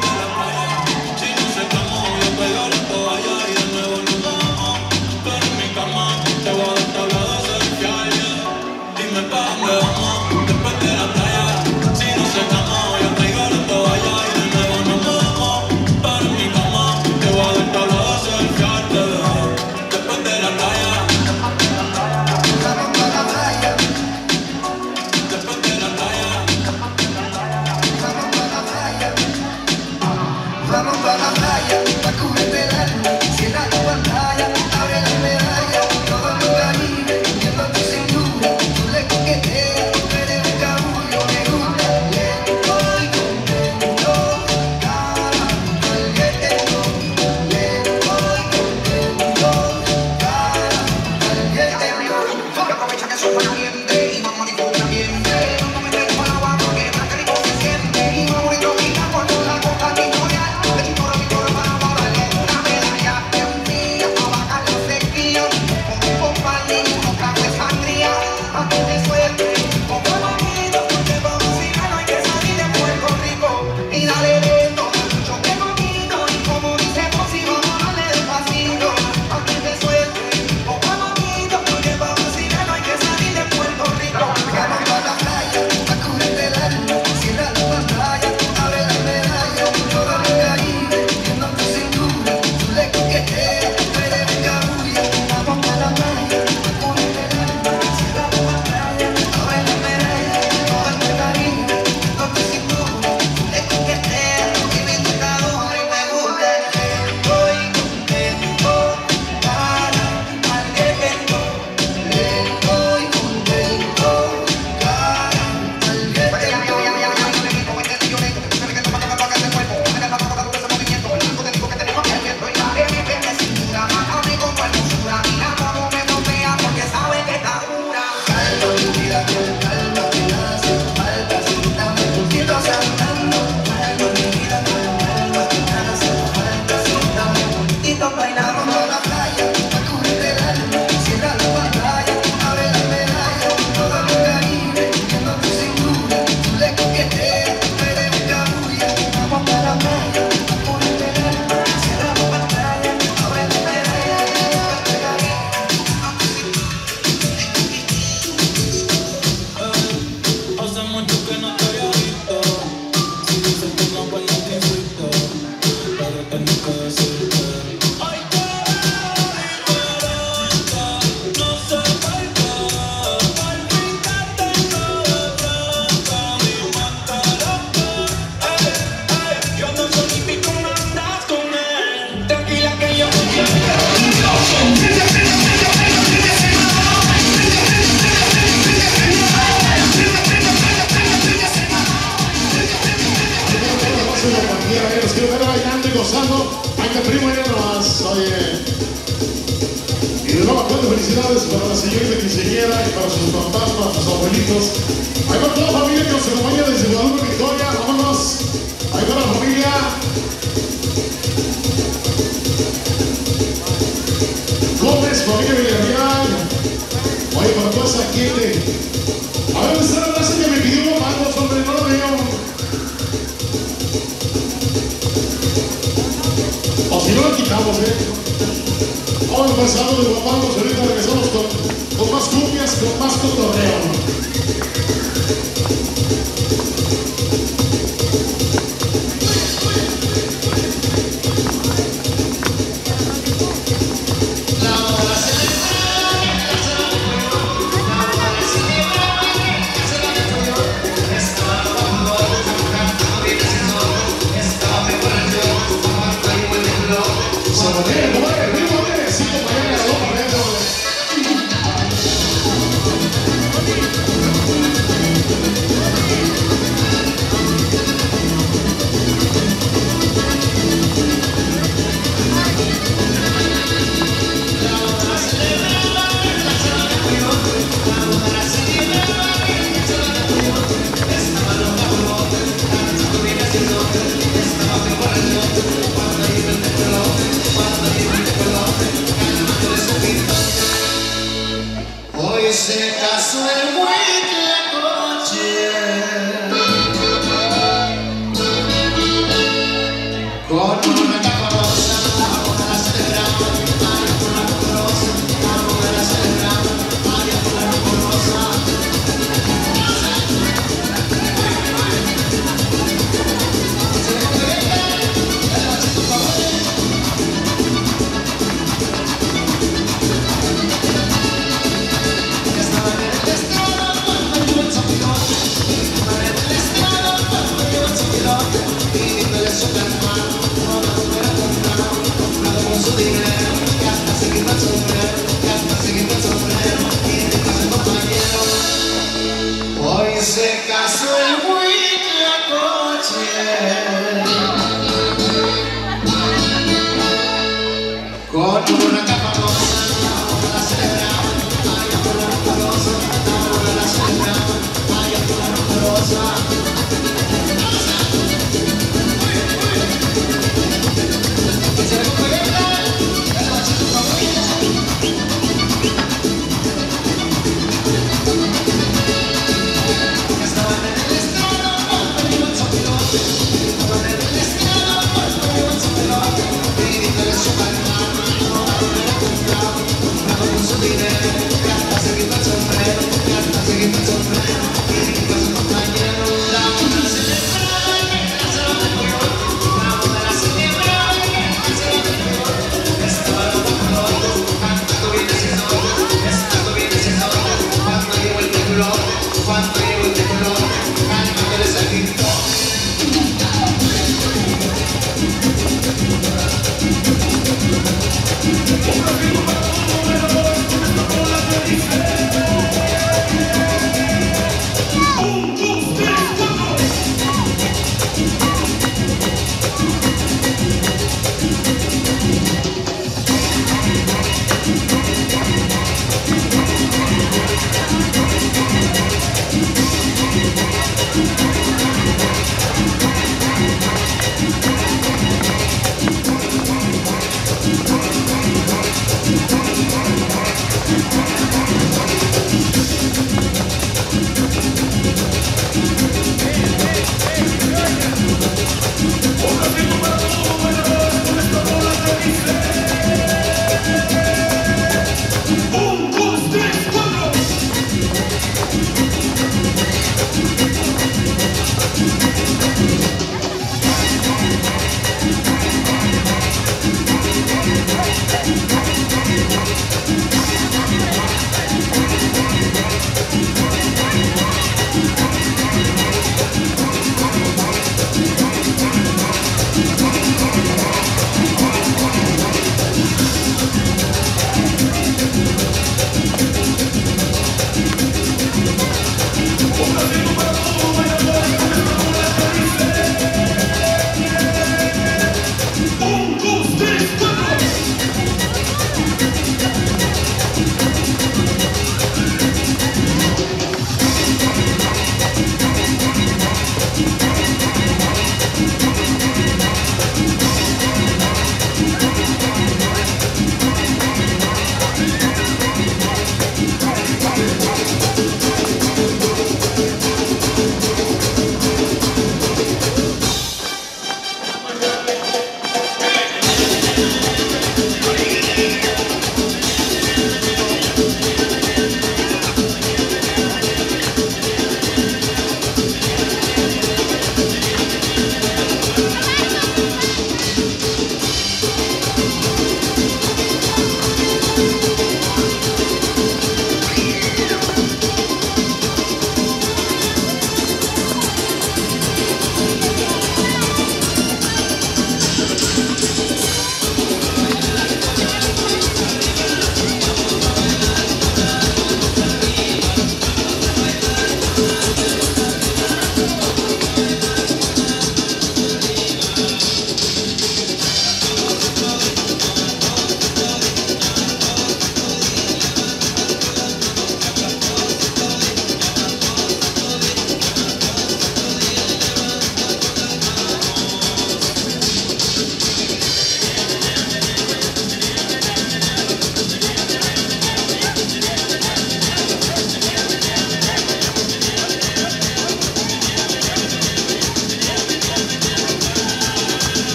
Felicidades para la señorita quinceañera y para sus fantasmas, sus abuelitos. Ahí va toda la familia que nos acompaña desde Guadalupe, Victoria. Vámonos. Ahí va la familia. Gómez, familia Villarreal. Oye, para toda esa gente. A ver, ¿dónde está la raza que me pidió mangos, hombre? No lo veo. O si no lo quitamos, eh. Hoy pasado de guapangos, ahorita regresamos con, con más cumbias, con más cotorreo. La hora se se casó el Huitlacoche con una capa rosa, la boda la celebramos, María por la rosa, la boda la celebramos, María por la rosa. Hoy se casó el Huitlacoche con una capa rosa, la boda la celebramos, María por la rosa, la boda la celebramos, María por la rosa.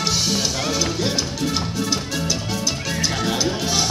sabes muy bien. Canarios.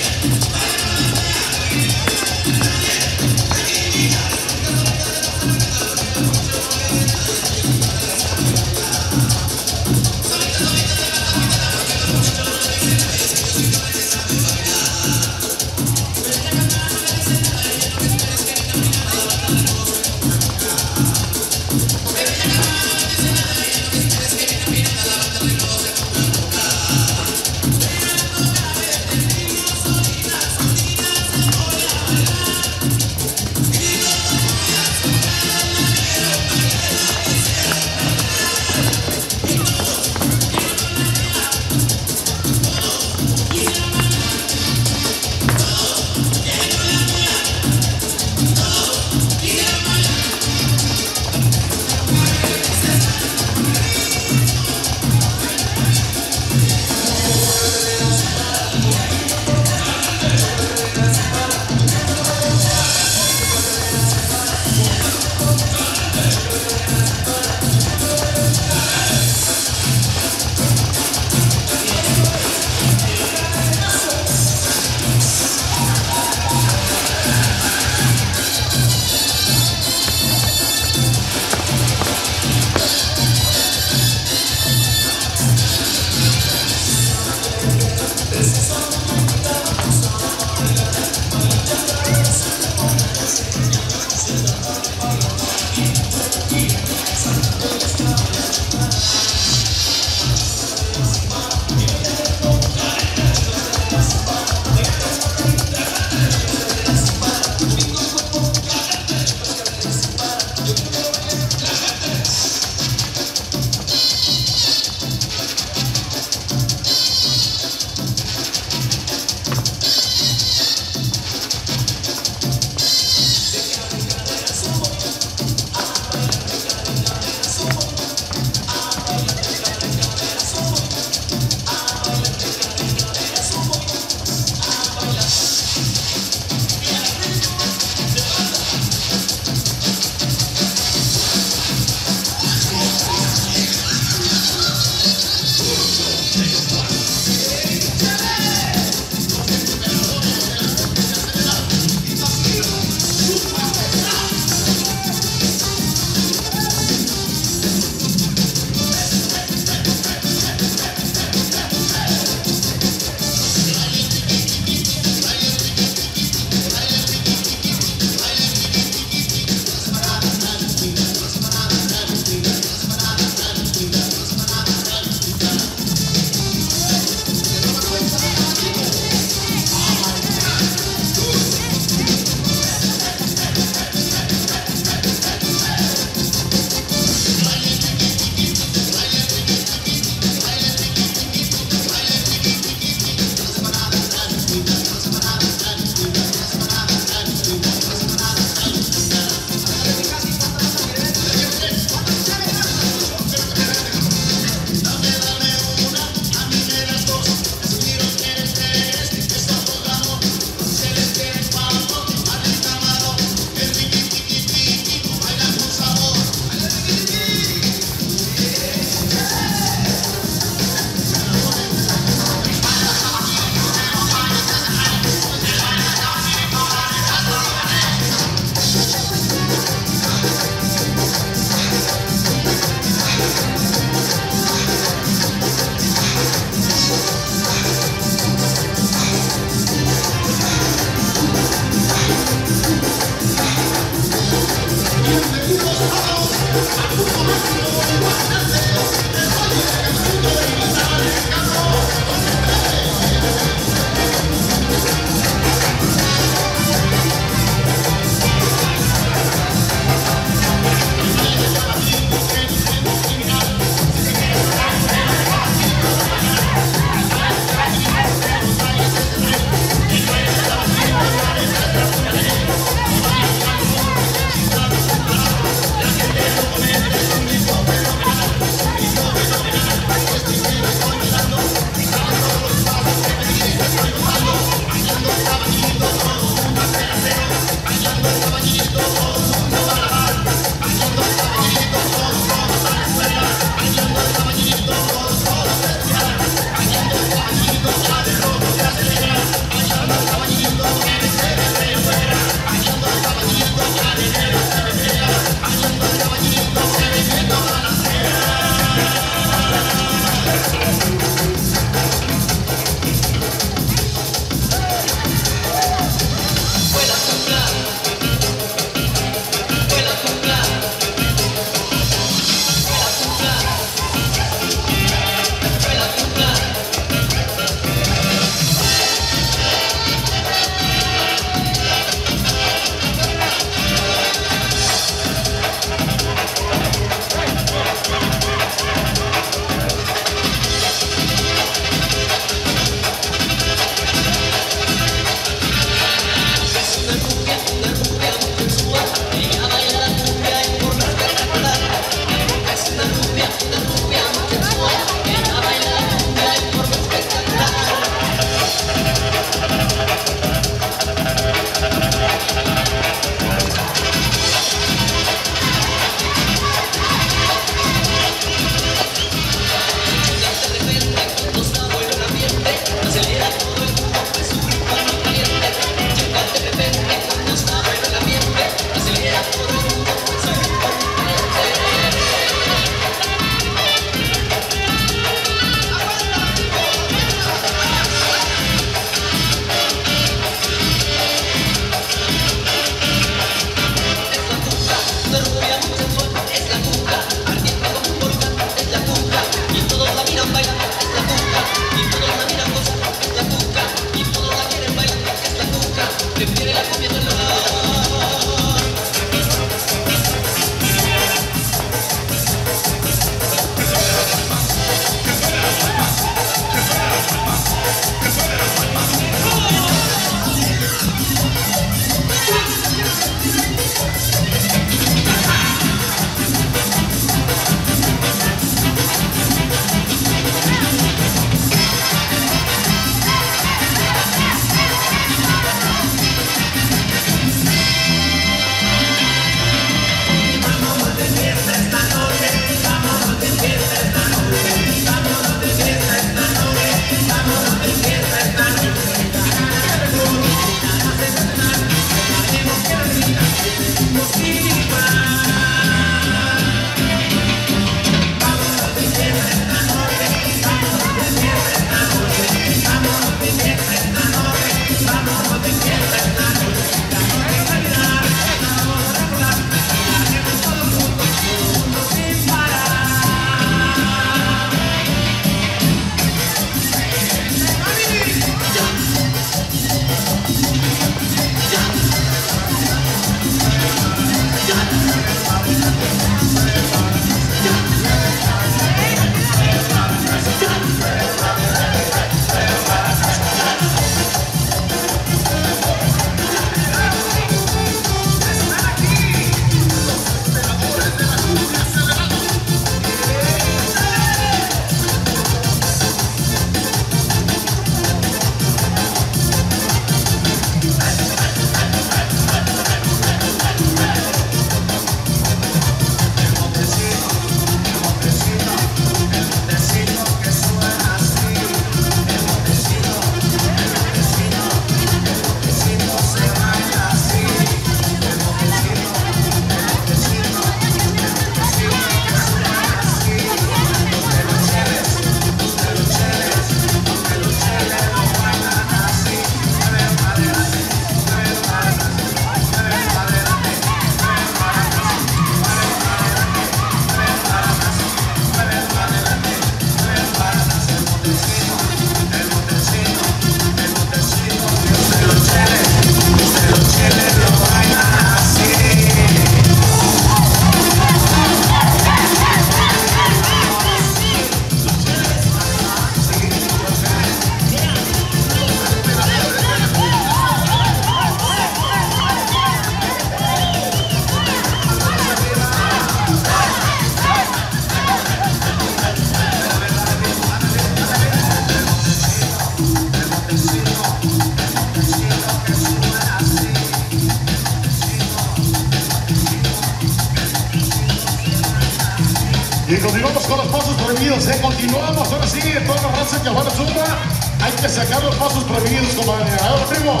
prohibidos, ¿eh? Continuamos, ahora sí, toda la raza que va a la zumba, hay que sacar los pasos prohibidos, comadre. Ahora, primo.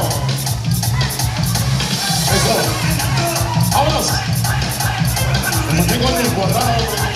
Eso. Vámonos. Como tengo en el cuadrado.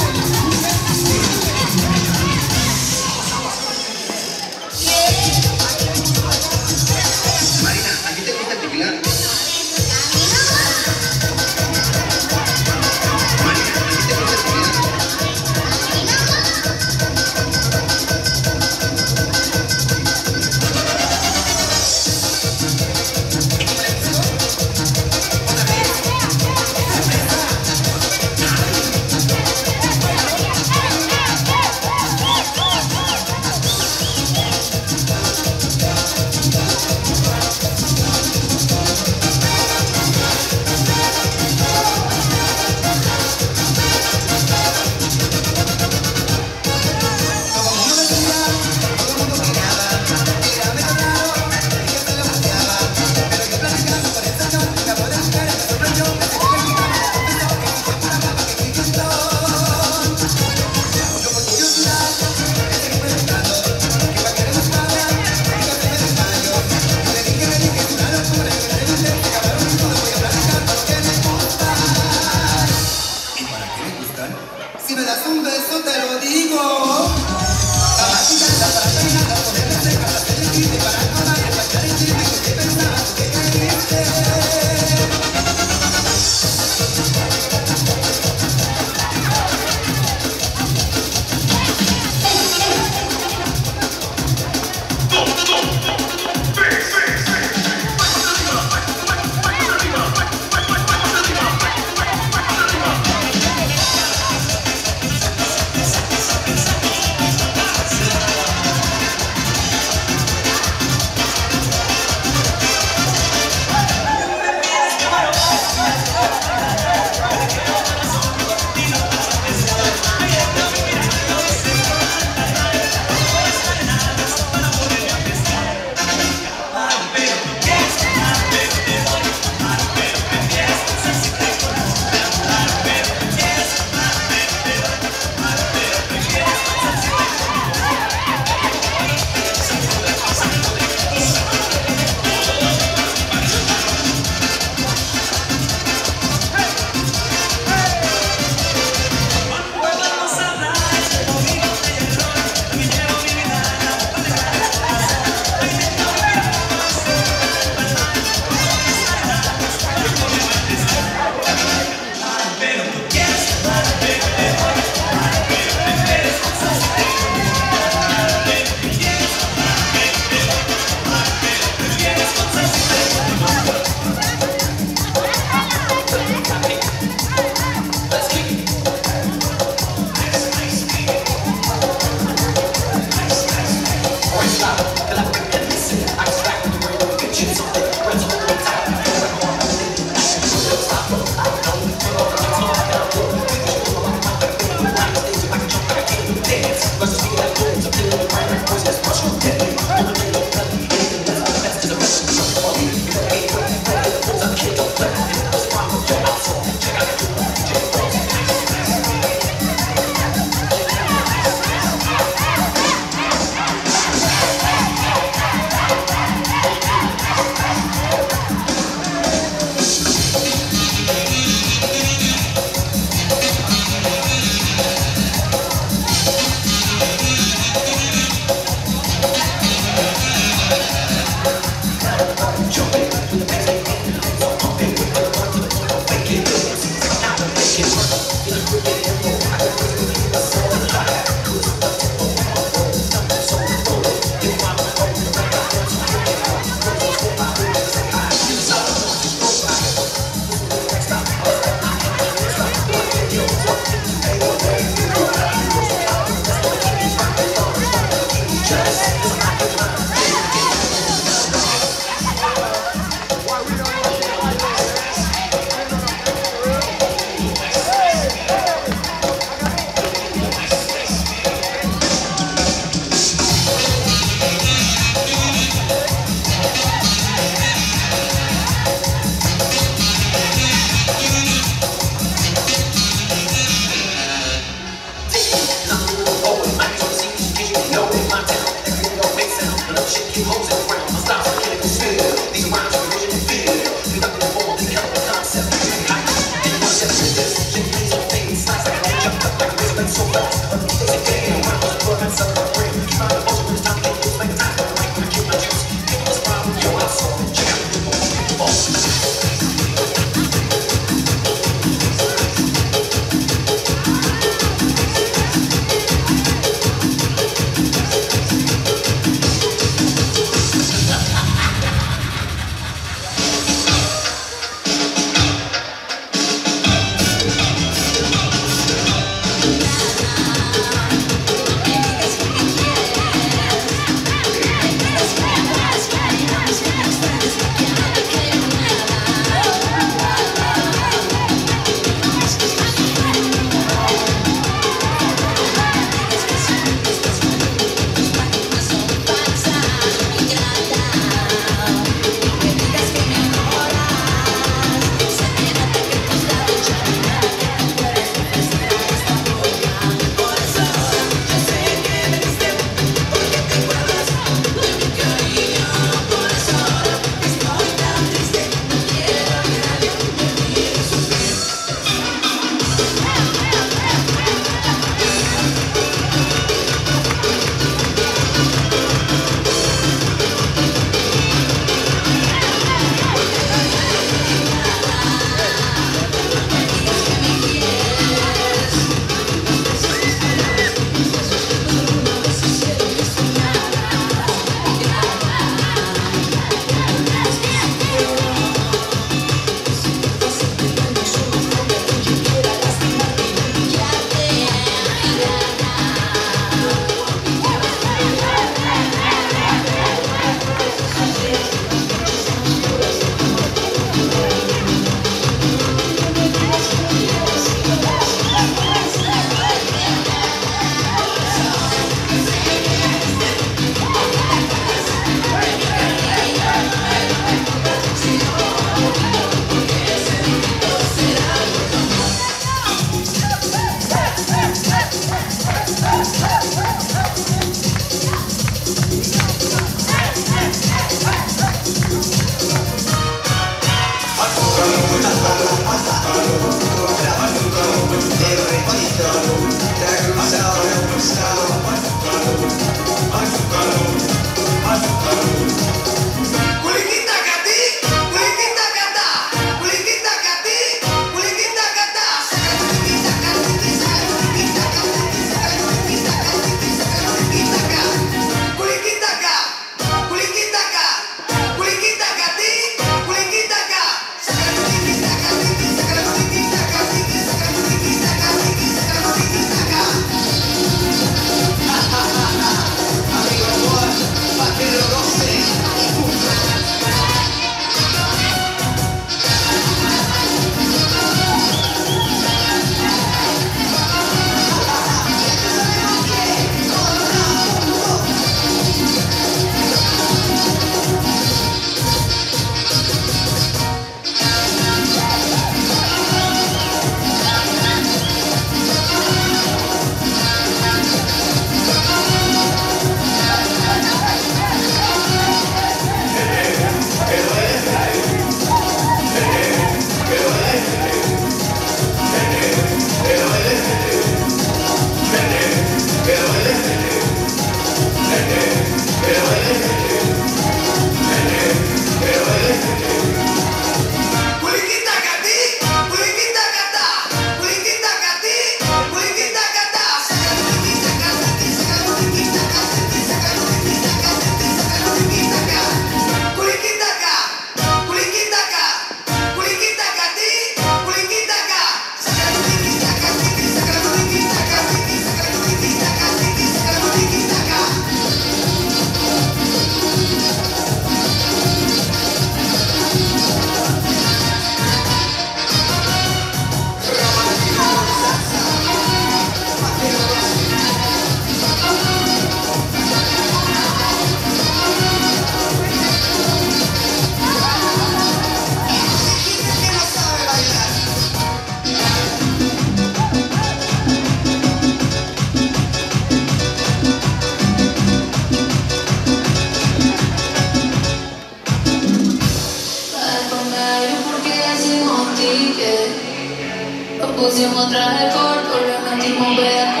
pusimos traje corto, le metimos vea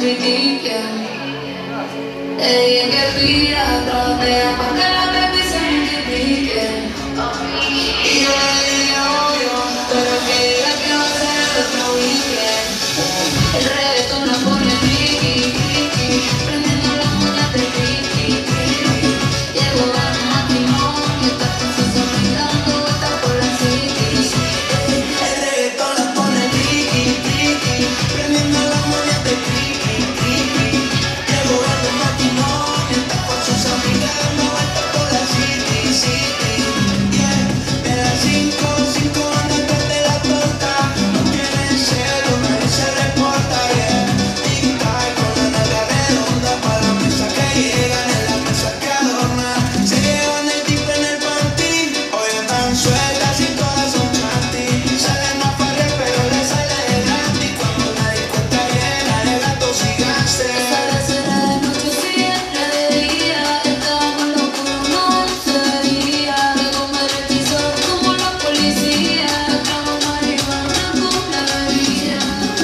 critiquen. Ella que pida, trapea pa' que la baby se multiplique. Y yo le dije obvio, pero que diga que va a ser otro weekend. El reggaetón la pone friki, friki, prendiendo las modas de friki, friki. Llegó a un matrimonio, está con sus amigas dando vueltas por la city. El reggaetón la pone friki, friki, prendiendo las modas de friki, friki. Llegó a un matrimonio, está con sus amigas dando vueltas por la city, city. Yeah, de las cinco, cinco van detrás de la torta. No tienen celo, nadie se reporta, yeah. Tic-tac con la nalga redonda para la mesa que llegan, en la mesa que adornan. Se llevan el tip en el panty, hoy están sueltas y todas son chanty. Salen a farrear pero les sale de gratis. Cuando la disco está llena de gatos y gangsters. Esta vez era de noche, siempre de día. Estábamos locos, no se veía. Que comer el piso como la policía. Tramo marihuana con la bebida.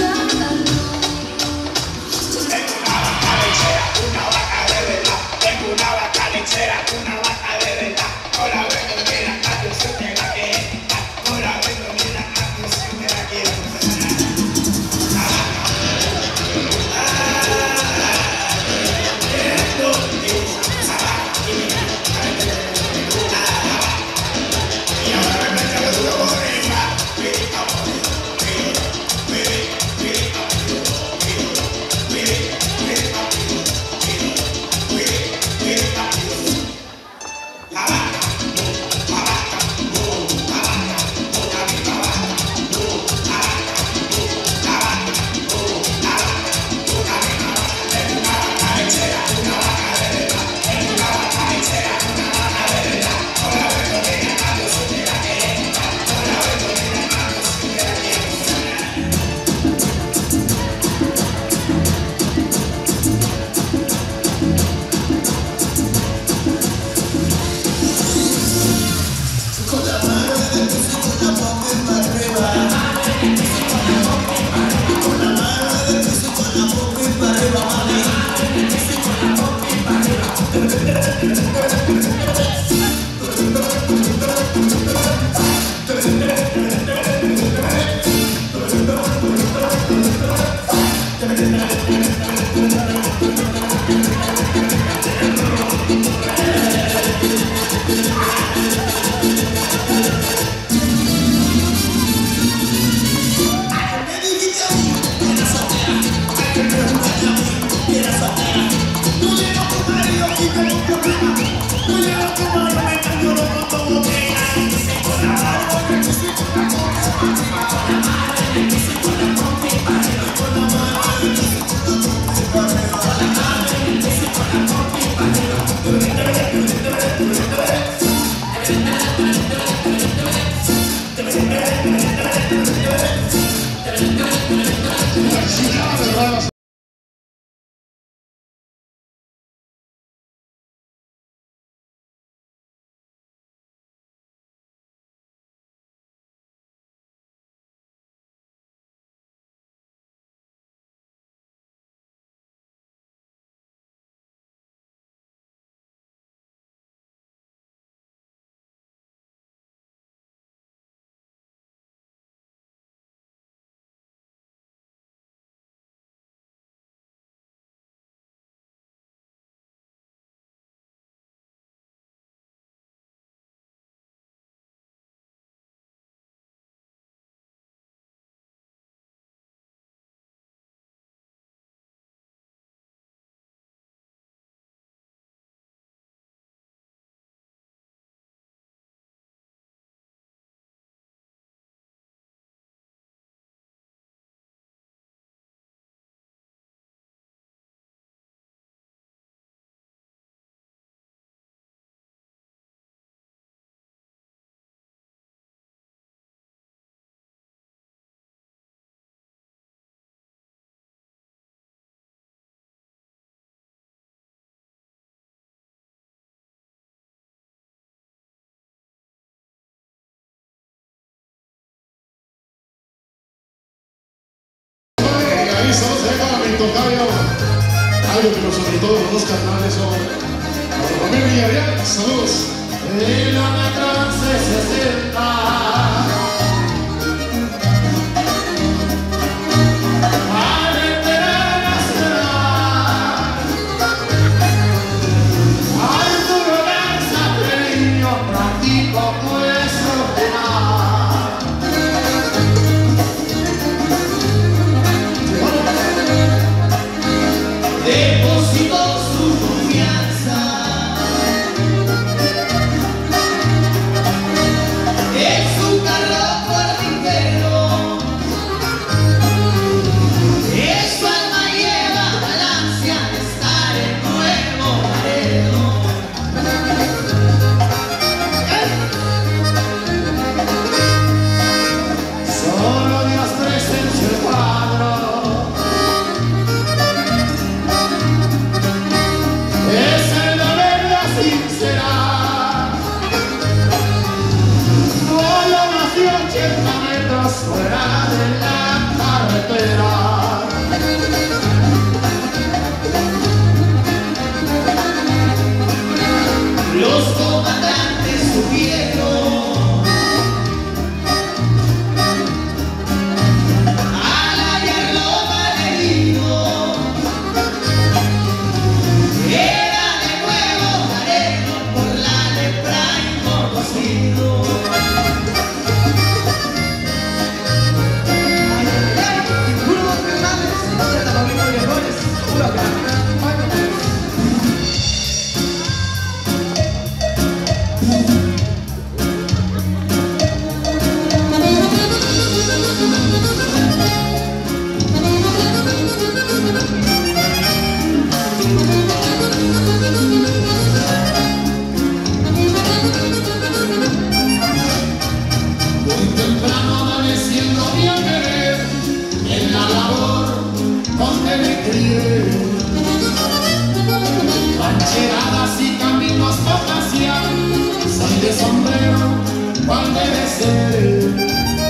Una vaca de verdad, tengo una vaca lechera, una vaca de verdad. Ahora vengo, mira, atención, mira que está. Ahora vengo, mira, atención, mira que Con la mano, tocayo, algo que nos unitó los dos carnales son a Romeo Villarreal, saludos. Kilómetros de sesenta carretera nacional, al duro lanzatreño practico nuestro penal. Depositó su confianza en su carro cordillero, y su alma lleva la ansia de estar en Nuevo Laredo. Solo Dios presencia el cuadro, es el deber de sincerar. Solo nació ochenta metros fuera de la carretera. Los comandantes subieron al hallarlo malherido. Era de Nuevo Laredo por la lepra inconocido. Muy temprano amaneciendo mi querer en la labor donde me crié. Rancheradas y caminos por pasear, soy de sombrero cual debe ser.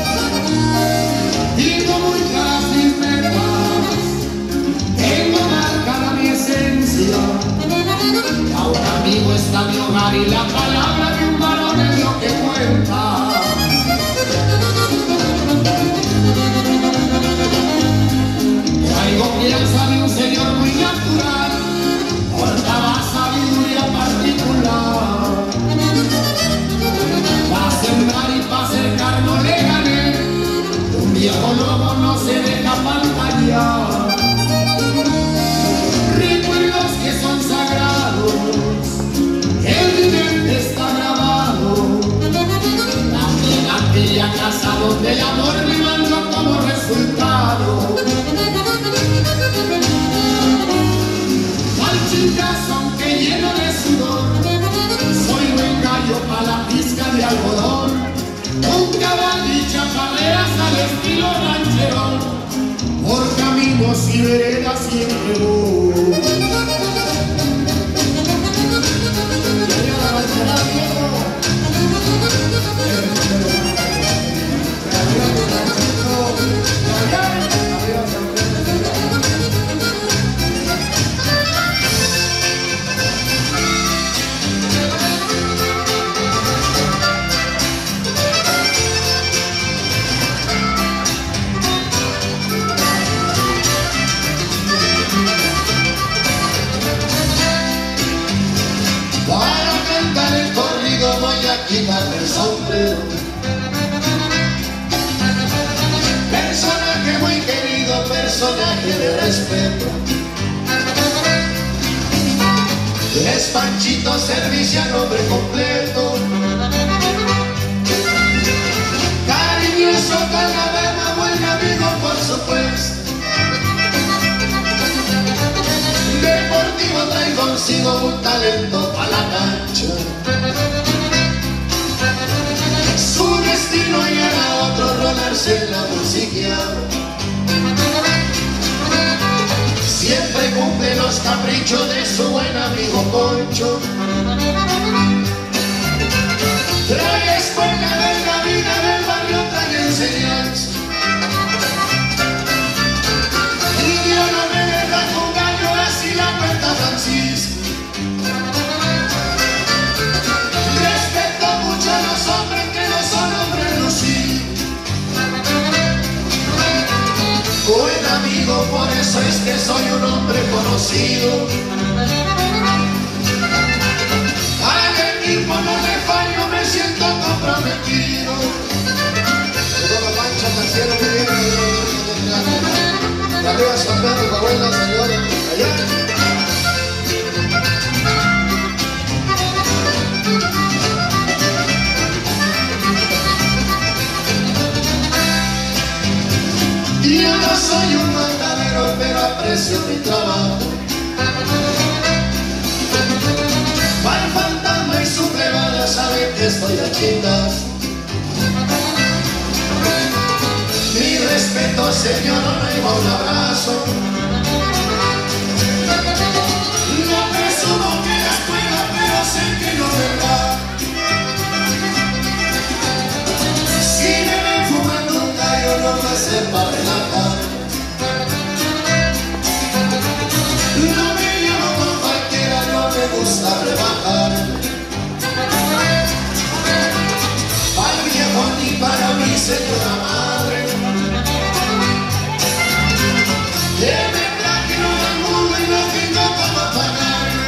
Digo muy claras mis metas, tengo marcada mi esencia. A un amigo está mi hogar y la palabra de un varón es lo que cuenta. Traigo crianza de un señor muy natural, portaba sabiduría particular. Pa' sembrar y pa' cercar no le gané, un viejo lobo no se deja pantallar. Recuerdos que son sagrados, en mi mente está grabado. También aquella casa donde el amor me mandó como resultado. Chicas, aunque lleno de sudor, soy buen gallo pa' la pizca de algodón. Un caballo y chaparreras al estilo rancherón, por caminos y veredas siempre voy. Voy a quitarme el sombrero. Personaje muy querido, personaje de respeto. Es Panchito, servicio a nombre completo. Cariñoso, calavera, buen amigo por supuesto. Deportivo, trae consigo un talento para la cancha. Su destino y era otro, rolarse en la música. Siempre cumple los caprichos de su buen amigo Concho. Trae escuela de la vida del barrio, trae enseñanza. Y yo no me eso es que soy un hombre conocido. Al equipo no le fallo, me siento comprometido. Llegó la pancha, tercero que viene de arriba San Pedro, Coahuila, señores, allá. Yo no soy un mandadero, pero aprecio mi trabajo. Para el fantasma y su plebada sabe que estoy a chingas. Mi respeto, señor, no me iba un abrazo. No presumo que las pueda, pero sé que no me va. Si me ven fumando un gallo, no me hace para relajar. No me llamo con cualquiera, no me gusta rebajar. Al viejo ni para mi señora madre. Que me trajeron al mundo y no tengo cómo pagarme.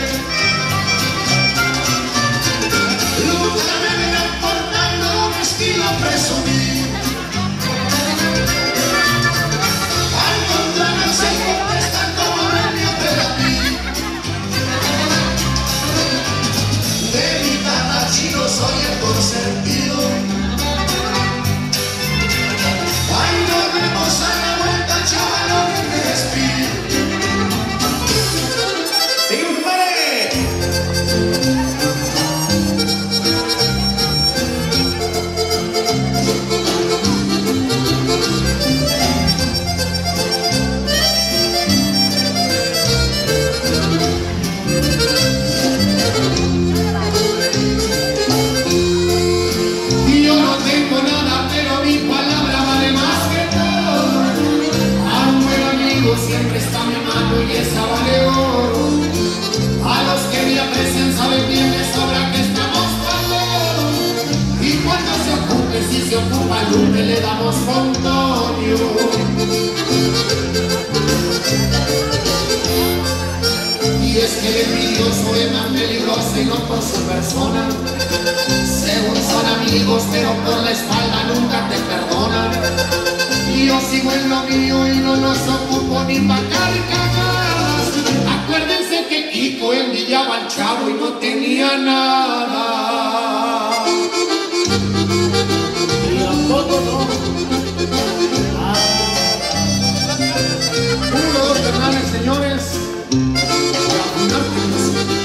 Nunca me verán portando un estilo presumir. Al contrario, se contestan como medio terapia. De mi tata chino soy el consentido. Ay, nos vemos a la vuelta, chavalones, me despido. ¡Seguimos, compadre! Yo no tengo nada, pero mi palabra vale más que todo. A un buen amigo siempre está mi mano y esa vale oro. A los que me aprecian saben bien de sobra que estamos todos. Y cuando se ocupe, si se ocupa Lupe, le damos Fontonio. Y es que el envidioso es más peligroso y no por su persona. Según son amigos, pero por la espalda nunca te perdonan. Y yo sigo en lo mío y no los ocupo ni pa' carcajadas. Acuérdense que Kiko envidiaba al chavo y no tenía nada. Y tampoco no. Uno, dos, carnales, señores. Para fundártelos.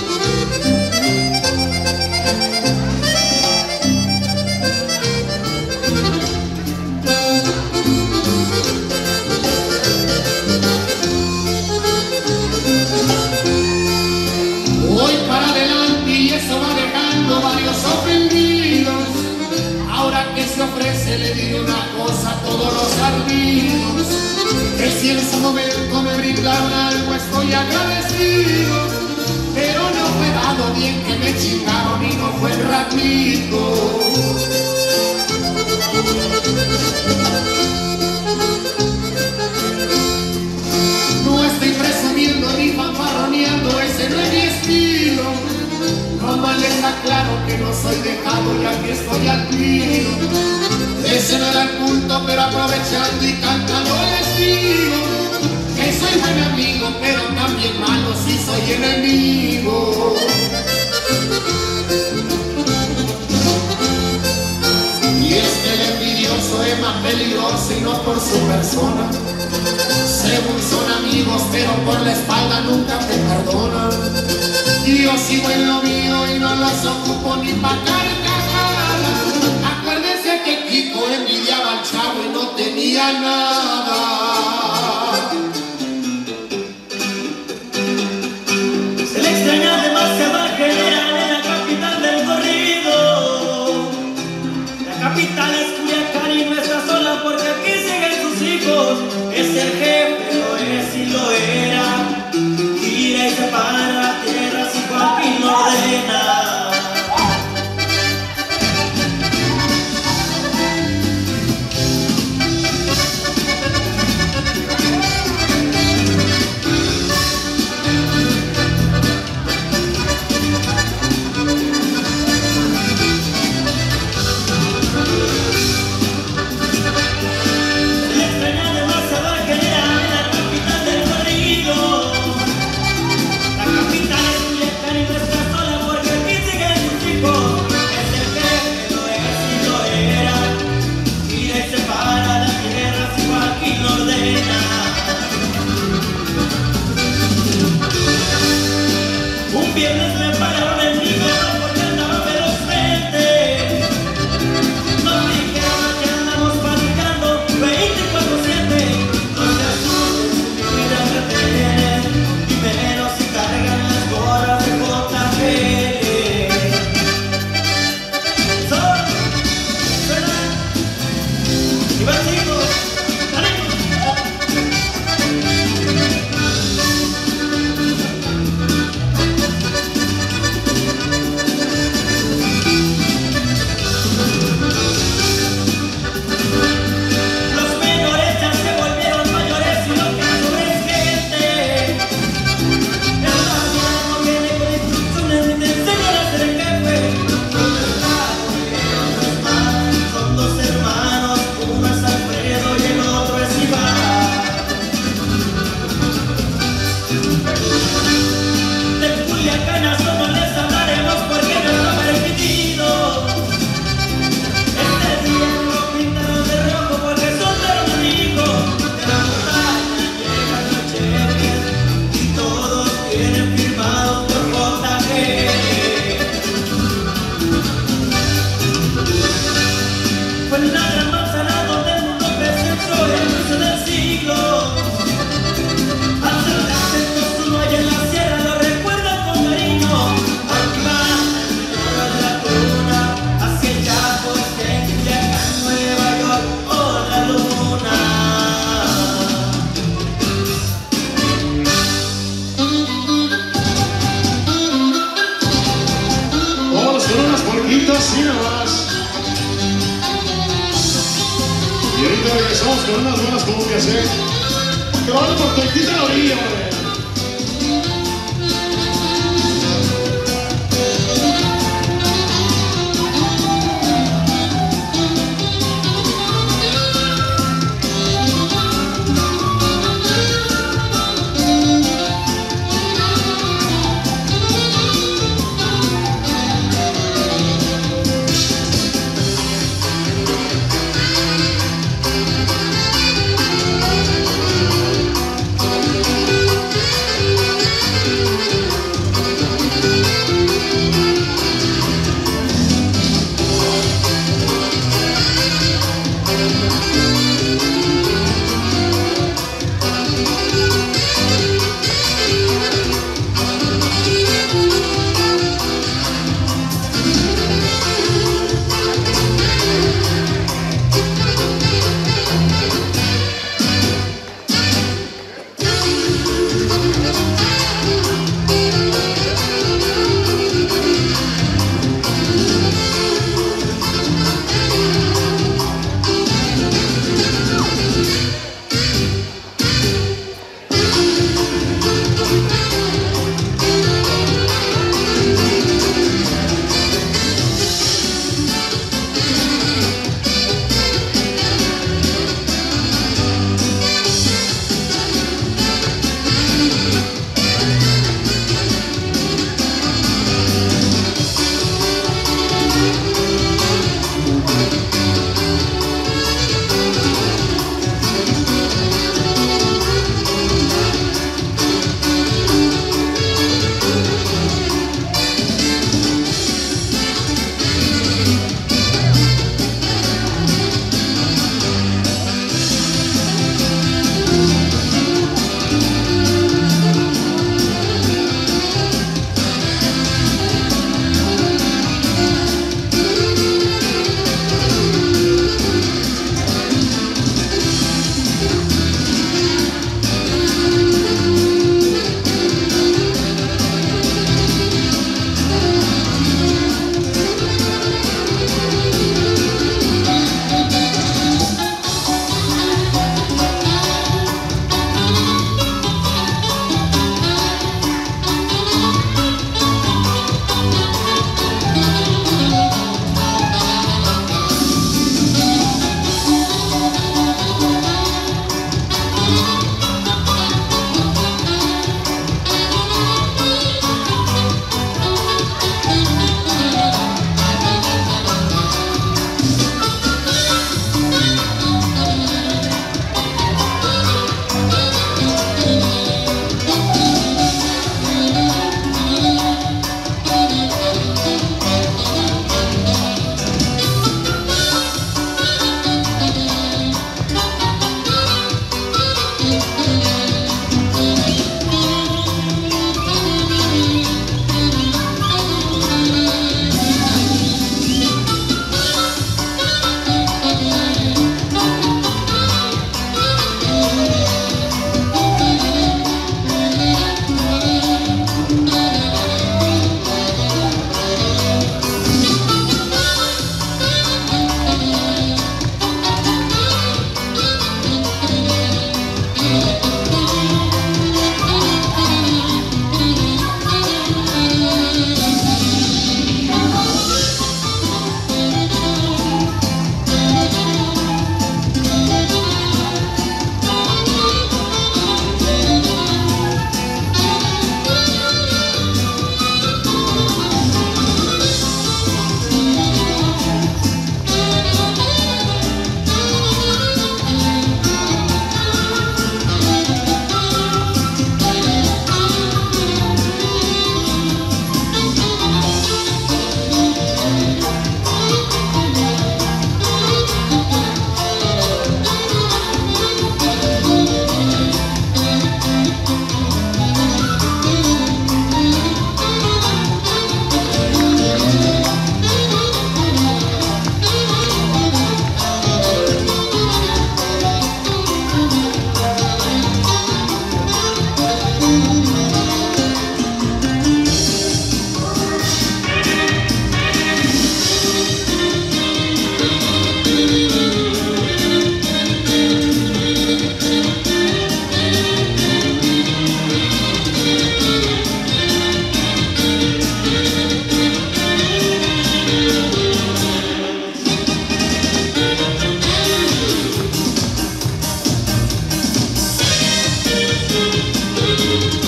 Voy para adelante y eso va dejando varios ofendidos. Ahora que se ofrece le diré una cosa a todos los ardidos. Que si en su momento me brindaron algo estoy agradecido. Pero no fue dado bien que me chingaron y no fue ratito. No estoy presumiendo ni fanfarroneando, ese no es mi estilo. Nomás les aclaro que no soy dejado y aquí estoy al tiro. Ese no era el punto, pero aprovechando y cantando les digo que soy buen amigo, pero también malo si soy enemigo. Y es que el envidioso es más peligroso y no por su persona. Según son amigos, pero por la espalda nunca te perdonan. Y yo sigo en lo mío y no los ocupo ni pa' carcajadas. Acuérdense que Kiko envidiaba al chavo y no tenía nada. Se le extraña demasiado al general en la capital del corrido. La capital es Culiacán y no está sola porque aquí siguen sus hijos. Es el jefe, lo es y lo era. Gira y separa tierras y Joaquín lo ordena. Un viernes me pararon en mi carro porque andaba velozmente. Nos dijeron que andamos fabricando veinticuatro siete. No se asusten, mi vida me retienen, y menos si cargan las gorras de J G L. Son, suena, y van chicos, ánimo. Los menores ya se volvieron mayores y lo que sobra es gente. En la vida no viene con instrucciones ni te enseñan a ser jefe. Uno es Lago y otro es Mar. Son dos hermanos, uno es Alfredo y el otro es Iván. De Culiacán a Sono les hablaremos porque no está permitido. Este día lo pintaron de rojo porque son de los ricos. De la montaña llegan los cheques y todos vienen firmados por J G L. Fue en la gran manzana donde el mundo presentó el inicio del siglo. Al ser de acentos uno allá en la sierra lo recuerdan con cariño. Aquí van de la cuna hacia el Chaco, en Culiacán, Nueva York, o la luna. Vámonos con unas porquitas y nada más. Y ahorita regresamos con unas buenas cumbias, ¿eh? Que van por tortita en la orilla, hombre.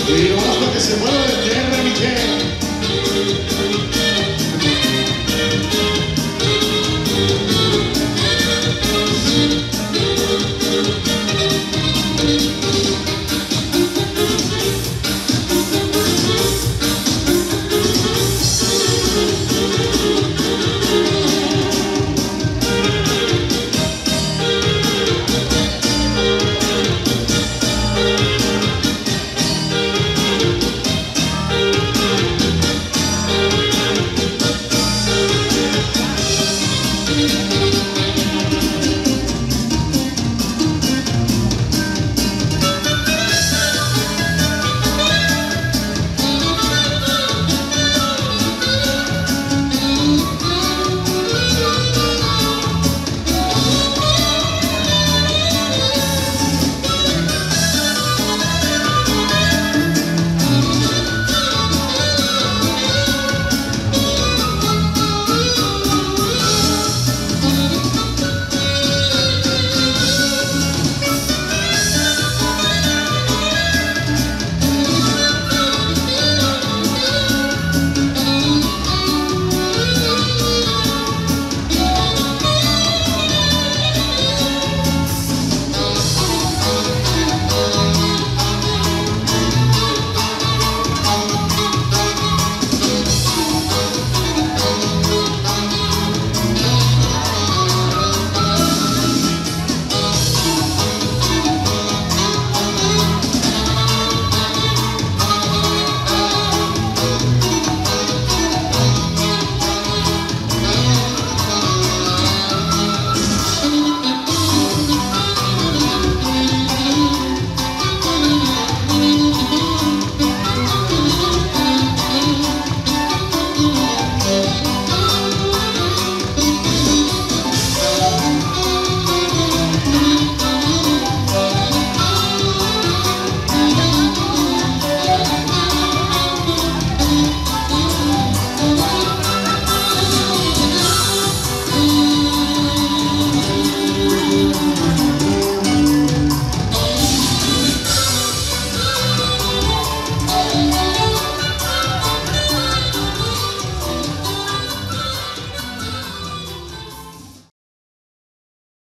Y no basta que se mueve.